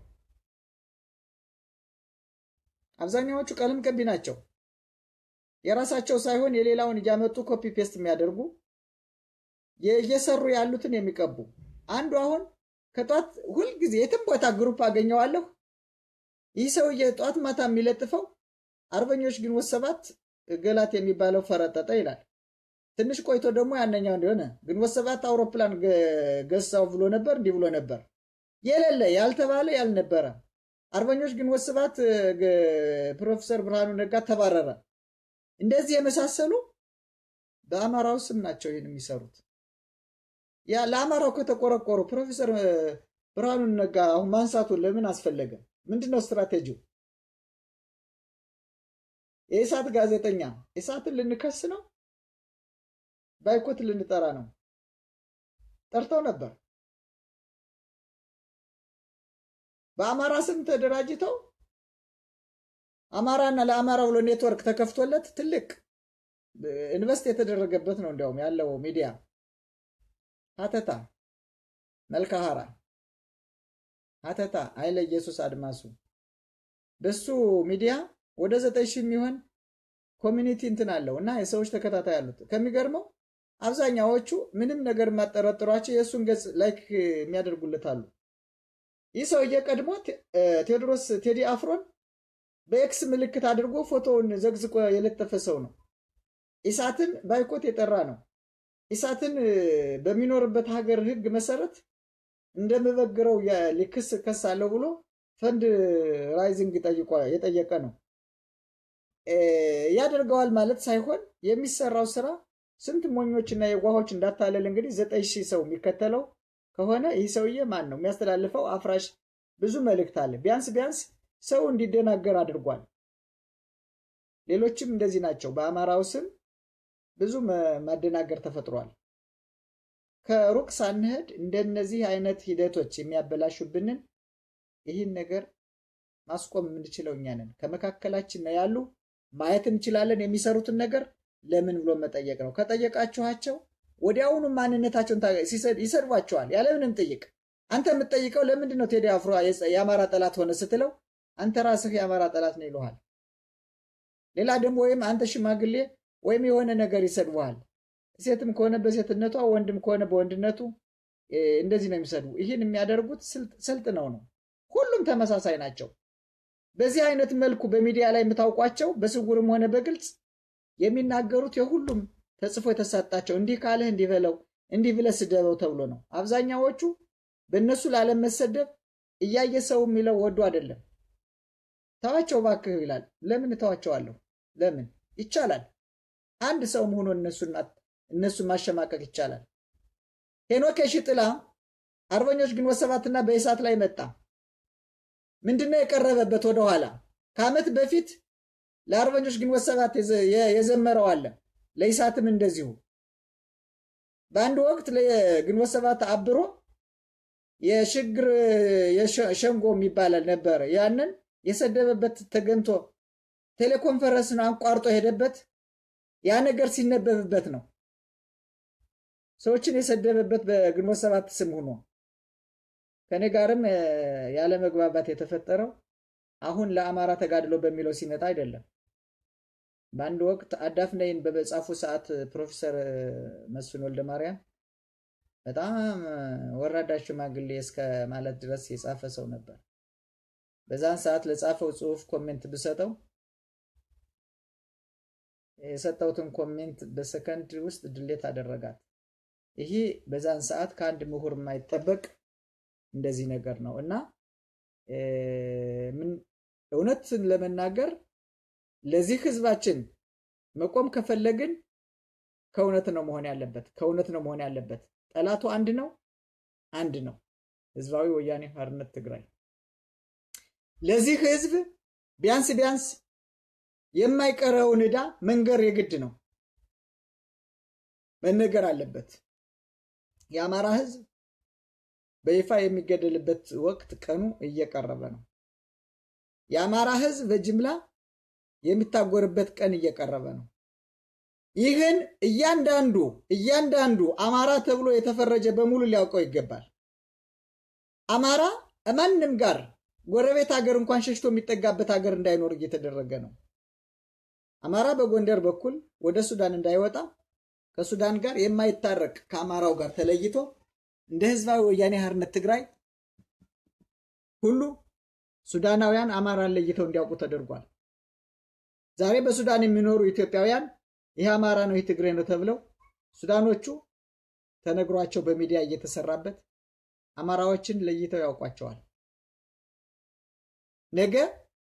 አብዛኛዎቹ ቀለም ቀቢ ናቸው። የራሳቸው ሳይሆን የሌላውን እያመጡ ኮፒ ፔስት የሚያደርጉ እየሰሩ ያሉትን የሚቀቡ። አንዱ አሁን ከጧት ሁልጊዜ የትም ቦታ ግሩፕ አገኘዋለሁ። ይህ ሰውዬ ጧት ማታ የሚለጥፈው አርበኞች ግንቦት ሰባት ገላት የሚባለው ፈረጠጠ ይላል። ትንሽ ቆይቶ ደግሞ ያነኛው እንደሆነ ግንቦት ሰባት አውሮፕላን ገሳው ብሎ ነበር፣ እንዲህ ብሎ ነበር። የሌለ ያልተባለ ያልነበረ አርበኞች ግንቦት ሰባት ፕሮፌሰር ብርሃኑ ነጋ ተባረረ። እንደዚህ የመሳሰሉ በአማራው ስም ናቸው ይሄን የሚሰሩት። ያ ለአማራው ከተቆረቆሩ ፕሮፌሰር ብርሃኑ ነጋ አሁን ማንሳቱ ለምን አስፈለገ? ምንድነው ስትራቴጂው? የኢሳት ጋዜጠኛ ኢሳትን ልንከስ ነው፣ ባይኮት ልንጠራ ነው። ጠርተው ነበር። በአማራ ስም ተደራጅተው አማራና ለአማራ ብሎ ኔትወርክ ተከፍቶለት ትልቅ ኢንቨስት የተደረገበት ነው። እንዲያውም ያለው ሚዲያ ሀተታ መልካሃራ ሀተታ አይለ ኢየሱስ አድማሱ በሱ ሚዲያ ወደ 9000 የሚሆን ኮሚኒቲ እንትን አለው እና የሰዎች ተከታታይ አሉት። ከሚገርመው አብዛኛዎቹ ምንም ነገር ማጠራጠሯቸው የሱን ገጽ ላይክ የሚያደርጉለት አሉ። ይህ ሰውዬ ቀድሞ ቴዎድሮስ ቴዲ አፍሮን በኤክስ ምልክት አድርጎ ፎቶውን ዘግዝቆ የለጠፈ ሰው ነው። ኢሳትን ባይኮት የጠራ ነው። ኢሳትን በሚኖርበት ሀገር ህግ መሰረት እንደመበግረው ሊክስ ከሳለው ብሎ ፈንድ ራይዚንግ የጠየቀ ነው። ያደርገዋል ማለት ሳይሆን የሚሰራው ስራ ስንት ሞኞችና የዋሆች እንዳታለል እንግዲህ 9000 ሰው የሚከተለው ከሆነ ይህ ሰውዬ ማን ነው የሚያስተላልፈው? አፍራሽ ብዙ መልእክት አለ። ቢያንስ ሰው እንዲደናገር አድርጓል። ሌሎችም እንደዚህ ናቸው። በአማራው ስም ብዙ ማደናገር ተፈጥሯል። ከሩቅ ሳንሄድ እንደነዚህ አይነት ሂደቶች የሚያበላሹብንን ይህን ነገር ማስቆም የምንችለው እኛ ነን። ከመካከላችን ያሉ ማየት እንችላለን። የሚሰሩትን ነገር ለምን ብሎ መጠየቅ ነው። ከጠየቃችኋቸው ወዲያውኑ ማንነታቸውን ይሰድቧቸዋል ያለምንም ጥይቅ። አንተ የምትጠይቀው ለምንድን ነው ቴዲ አፍሮ የአማራ ጠላት ሆነ ስትለው አንተ ራስህ የአማራ ጠላት ነው ይሉሃል። ሌላ ደግሞ ወይም አንተ ሽማግሌ ወይም የሆነ ነገር ይሰድቡሃል። ሴትም ከሆነ በሴትነቷ፣ ወንድም ከሆነ በወንድነቱ፣ እንደዚህ ነው የሚሰዱ። ይህን የሚያደርጉት ስልጥ ነው። ሁሉም ተመሳሳይ ናቸው። በዚህ አይነት መልኩ በሚዲያ ላይ የምታውቋቸው በስውርም ሆነ በግልጽ የሚናገሩት የሁሉም ተጽፎ የተሰጣቸው እንዲህ ካለህ እንዲህ በለው እንዲህ ብለህ ስደበው ተብሎ ነው። አብዛኛዎቹ በእነሱ ላለም መሰደብ እያየ ሰው የሚለው ወዶ አይደለም። ተዋቸው ባክህ ይላል። ለምን ተዋቸዋለሁ? ለምን ይቻላል? አንድ ሰው ሆኖ እነሱን ማሸማቀቅ ይቻላል። ሄኖክ የሺጥላ አርበኞች ግንቦት ሰባትና በኢሳት ላይ መጣ። ምንድነው የቀረበበት? ወደ ኋላ ከዓመት በፊት ለአርበኞች ግንቦት ሰባት የዘመረው አለ። ለኢሳትም እንደዚሁ በአንድ ወቅት ለግንቦት ሰባት አብሮ የሽግር የሸንጎ የሚባል ነበር። ያንን የሰደበበት ተገንቶ ቴሌኮንፈረንስን አቋርጦ ሄደበት። ያ ነገር ሲነበብበት ነው ሰዎችን የሰደበበት በግንቦት ሰባት ስም ሆኖ ከኔ ጋርም ያለ መግባባት የተፈጠረው አሁን ለአማራ ተጋድሎ በሚለው ሲመጣ አይደለም። በአንድ ወቅት አዳፍነይን በመጻፉ ሰዓት ፕሮፌሰር መስፍን ወልደማርያም በጣም ወራዳ ሽማግሌ እስከ ማለት ድረስ የጻፈ ሰው ነበር። በዛን ሰዓት ለጻፈው ጽሁፍ ኮሜንት ብሰጠው የሰጠውትን ኮሜንት በሰከንድ ውስጥ ድሌት አደረጋት። ይሄ በዛን ሰዓት ከአንድ ምሁር የማይጠበቅ እንደዚህ ነገር ነው እና ምን እውነትን ለመናገር ለዚህ ህዝባችን መቆም ከፈለግን ከእውነት ነው መሆን ያለበት። ከእውነት ነው መሆን ያለበት። ጠላቱ አንድ ነው፣ ህዝባዊ ወያኔ ሓርነት ትግራይ። ለዚህ ህዝብ ቢያንስ የማይቀረውን ዕዳ መንገር የግድ ነው፣ መነገር አለበት። የአማራ ህዝብ በይፋ የሚገደልበት ወቅት ቀኑ እየቀረበ ነው። የአማራ ህዝብ በጅምላ የሚታጎርበት ቀን እየቀረበ ነው። ይህን እያንዳንዱ አማራ ተብሎ የተፈረጀ በሙሉ ሊያውቀው ይገባል። አማራ ማንም ጋር ጎረቤት ሀገር እንኳን ሸሽቶ የሚጠጋበት ሀገር እንዳይኖር እየተደረገ ነው። አማራ በጎንደር በኩል ወደ ሱዳን እንዳይወጣ ከሱዳን ጋር የማይታረቅ ከአማራው ጋር ተለይቶ እንደ ህዝባዊ ወያኔ ሓርነት ትግራይ ሁሉ ሱዳናውያን አማራን ለይተው እንዲያውቁ ተደርጓል። ዛሬ በሱዳን የሚኖሩ ኢትዮጵያውያን ይህ አማራ ነው ይህ ትግሬ ነው ተብለው ሱዳኖቹ ተነግሯቸው በሚዲያ እየተሰራበት አማራዎችን ለይተው ያውቋቸዋል። ነገ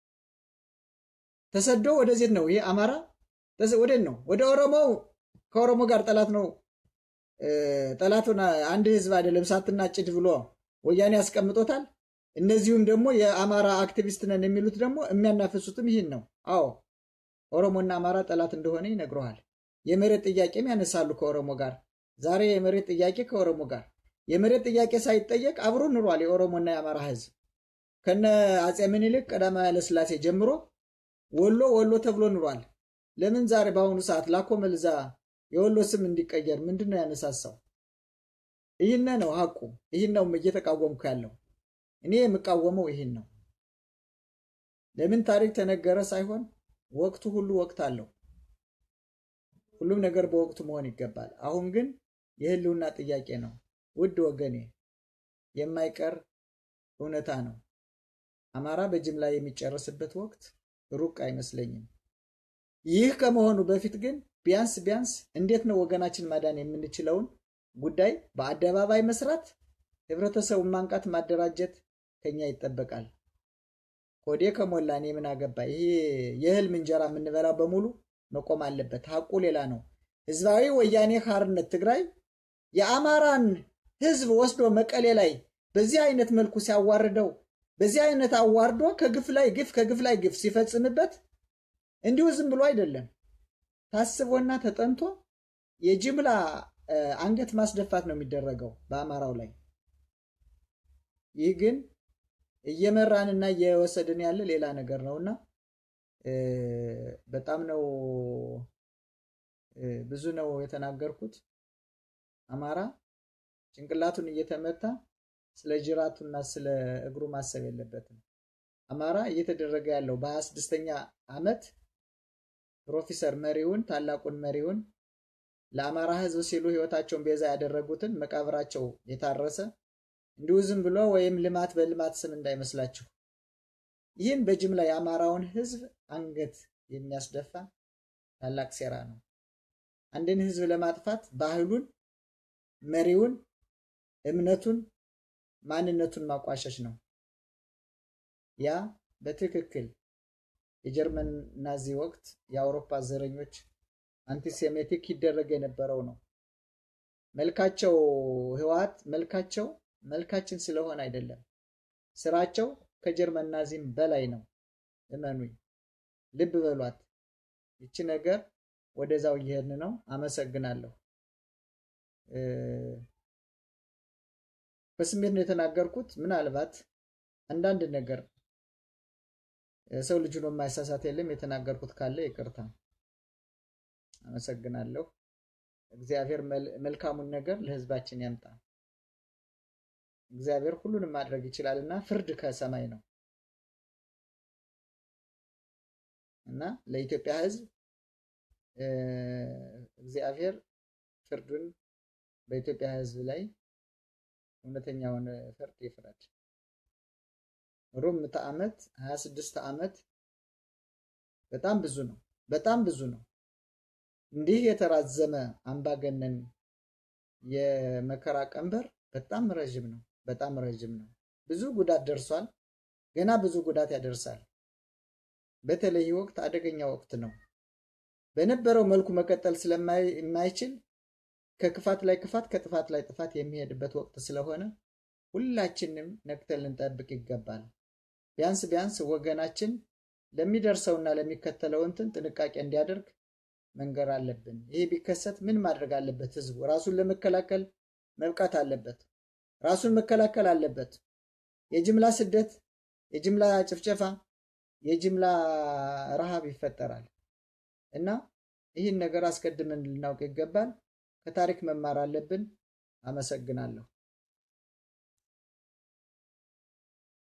ተሰዶ ወደዚህ ነው ይሄ አማራ ወደን ነው ወደ ኦሮሞ ከኦሮሞ ጋር ጠላት ነው። ጠላቱን አንድ ህዝብ አይደለም ሳትና ጭድ ብሎ ወያኔ ያስቀምጦታል። እነዚሁም ደግሞ የአማራ አክቲቪስት ነን የሚሉት ደግሞ የሚያናፍሱትም ይሄን ነው። አዎ ኦሮሞና አማራ ጠላት እንደሆነ ይነግሩሃል። የመሬት ጥያቄም ያነሳሉ ከኦሮሞ ጋር። ዛሬ የመሬት ጥያቄ ከኦሮሞ ጋር የመሬት ጥያቄ ሳይጠየቅ አብሮ ኑሯል የኦሮሞና የአማራ ህዝብ። ከነ አጼ ምኒልክ ቀዳማዊ ኃይለ ሥላሴ ጀምሮ ወሎ ተብሎ ኑሯል። ለምን ዛሬ በአሁኑ ሰዓት ላኮመልዛ የወሎ ስም እንዲቀየር ምንድነው ያነሳሳው? ይሄን ነው ሐቁ። ይሄን ነው እየተቃወምኩ ያለው። እኔ የምቃወመው ይሄን ነው። ለምን ታሪክ ተነገረ ሳይሆን ወቅቱ ሁሉ ወቅት አለው። ሁሉም ነገር በወቅቱ መሆን ይገባል። አሁን ግን የህልውና ጥያቄ ነው። ውድ ወገኔ የማይቀር እውነታ ነው። አማራ በጅምላ የሚጨርስበት ወቅት ሩቅ አይመስለኝም። ይህ ከመሆኑ በፊት ግን ቢያንስ እንዴት ነው ወገናችን ማዳን የምንችለውን ጉዳይ በአደባባይ መስራት፣ ህብረተሰቡን ማንቃት፣ ማደራጀት ከኛ ይጠበቃል። ኮዴ ከሞላኔ ምን አገባ? ይሄ የህልም እንጀራ የምንበላው በሙሉ መቆም አለበት። ሐቁ ሌላ ነው። ህዝባዊ ወያኔ ሓርነት ትግራይ የአማራን ህዝብ ወስዶ መቀሌ ላይ በዚህ አይነት መልኩ ሲያዋርደው፣ በዚህ አይነት አዋርዶ ከግፍ ላይ ግፍ ሲፈጽምበት እንዲሁ ዝም ብሎ አይደለም። ታስቦና ተጠንቶ የጅምላ አንገት ማስደፋት ነው የሚደረገው በአማራው ላይ። ይህ ግን እየመራንና እየወሰድን ያለ ሌላ ነገር ነውና በጣም ነው ብዙ ነው የተናገርኩት። አማራ ጭንቅላቱን እየተመታ ስለ ጅራቱና ስለ እግሩ ማሰብ የለበትም። አማራ እየተደረገ ያለው በ26ኛ ዓመት ፕሮፌሰር መሪውን ታላቁን መሪውን ለአማራ ህዝብ ሲሉ ህይወታቸውን ቤዛ ያደረጉትን መቃብራቸው የታረሰ እንዲሁ ዝም ብሎ ወይም ልማት በልማት ስም እንዳይመስላችሁ። ይህን በጅምላ የአማራውን ህዝብ አንገት የሚያስደፋ ታላቅ ሴራ ነው። አንድን ህዝብ ለማጥፋት ባህሉን፣ መሪውን፣ እምነቱን፣ ማንነቱን ማቋሸሽ ነው። ያ በትክክል የጀርመን ናዚ ወቅት የአውሮፓ ዘረኞች አንቲሴሜቲክ ይደረግ የነበረው ነው። መልካቸው ህወሓት መልካችን ስለሆነ አይደለም፣ ስራቸው ከጀርመን ናዚም በላይ ነው። እመኑኝ፣ ልብ በሏት። ይቺ ነገር ወደዛው እየሄድን ነው። አመሰግናለሁ። በስሜት ነው የተናገርኩት። ምናልባት አንዳንድ ነገር ሰው ልጅ ነው የማይሳሳት የለም። የተናገርኩት ካለ ይቅርታ። አመሰግናለሁ። እግዚአብሔር መልካሙን ነገር ለህዝባችን ያምጣ። እግዚአብሔር ሁሉንም ማድረግ ይችላልና ፍርድ ከሰማይ ነው እና ለኢትዮጵያ ህዝብ እግዚአብሔር ፍርዱን በኢትዮጵያ ህዝብ ላይ እውነተኛውን ፍርድ ይፍረድ። ሩብ ምዕተ ዓመት 26 ዓመት በጣም ብዙ ነው። በጣም ብዙ ነው። እንዲህ የተራዘመ አምባገነን የመከራ ቀንበር በጣም ረጅም ነው። በጣም ረጅም ነው። ብዙ ጉዳት ደርሷል። ገና ብዙ ጉዳት ያደርሳል። በተለይ ወቅት አደገኛ ወቅት ነው። በነበረው መልኩ መቀጠል ስለማይችል ከክፋት ላይ ክፋት ከጥፋት ላይ ጥፋት የሚሄድበት ወቅት ስለሆነ ሁላችንም ነቅተን ልንጠብቅ ይገባል። ቢያንስ ወገናችን ለሚደርሰውና ለሚከተለው ጥንቃቄ እንዲያደርግ መንገር አለብን። ይሄ ቢከሰት ምን ማድረግ አለበት? ህዝቡ ራሱን ለመከላከል መብቃት አለበት። ራሱን መከላከል አለበት። የጅምላ ስደት፣ የጅምላ ጭፍጨፋ፣ የጅምላ ረሃብ ይፈጠራል እና ይህን ነገር አስቀድመን ልናውቅ ይገባል። ከታሪክ መማር አለብን። አመሰግናለሁ።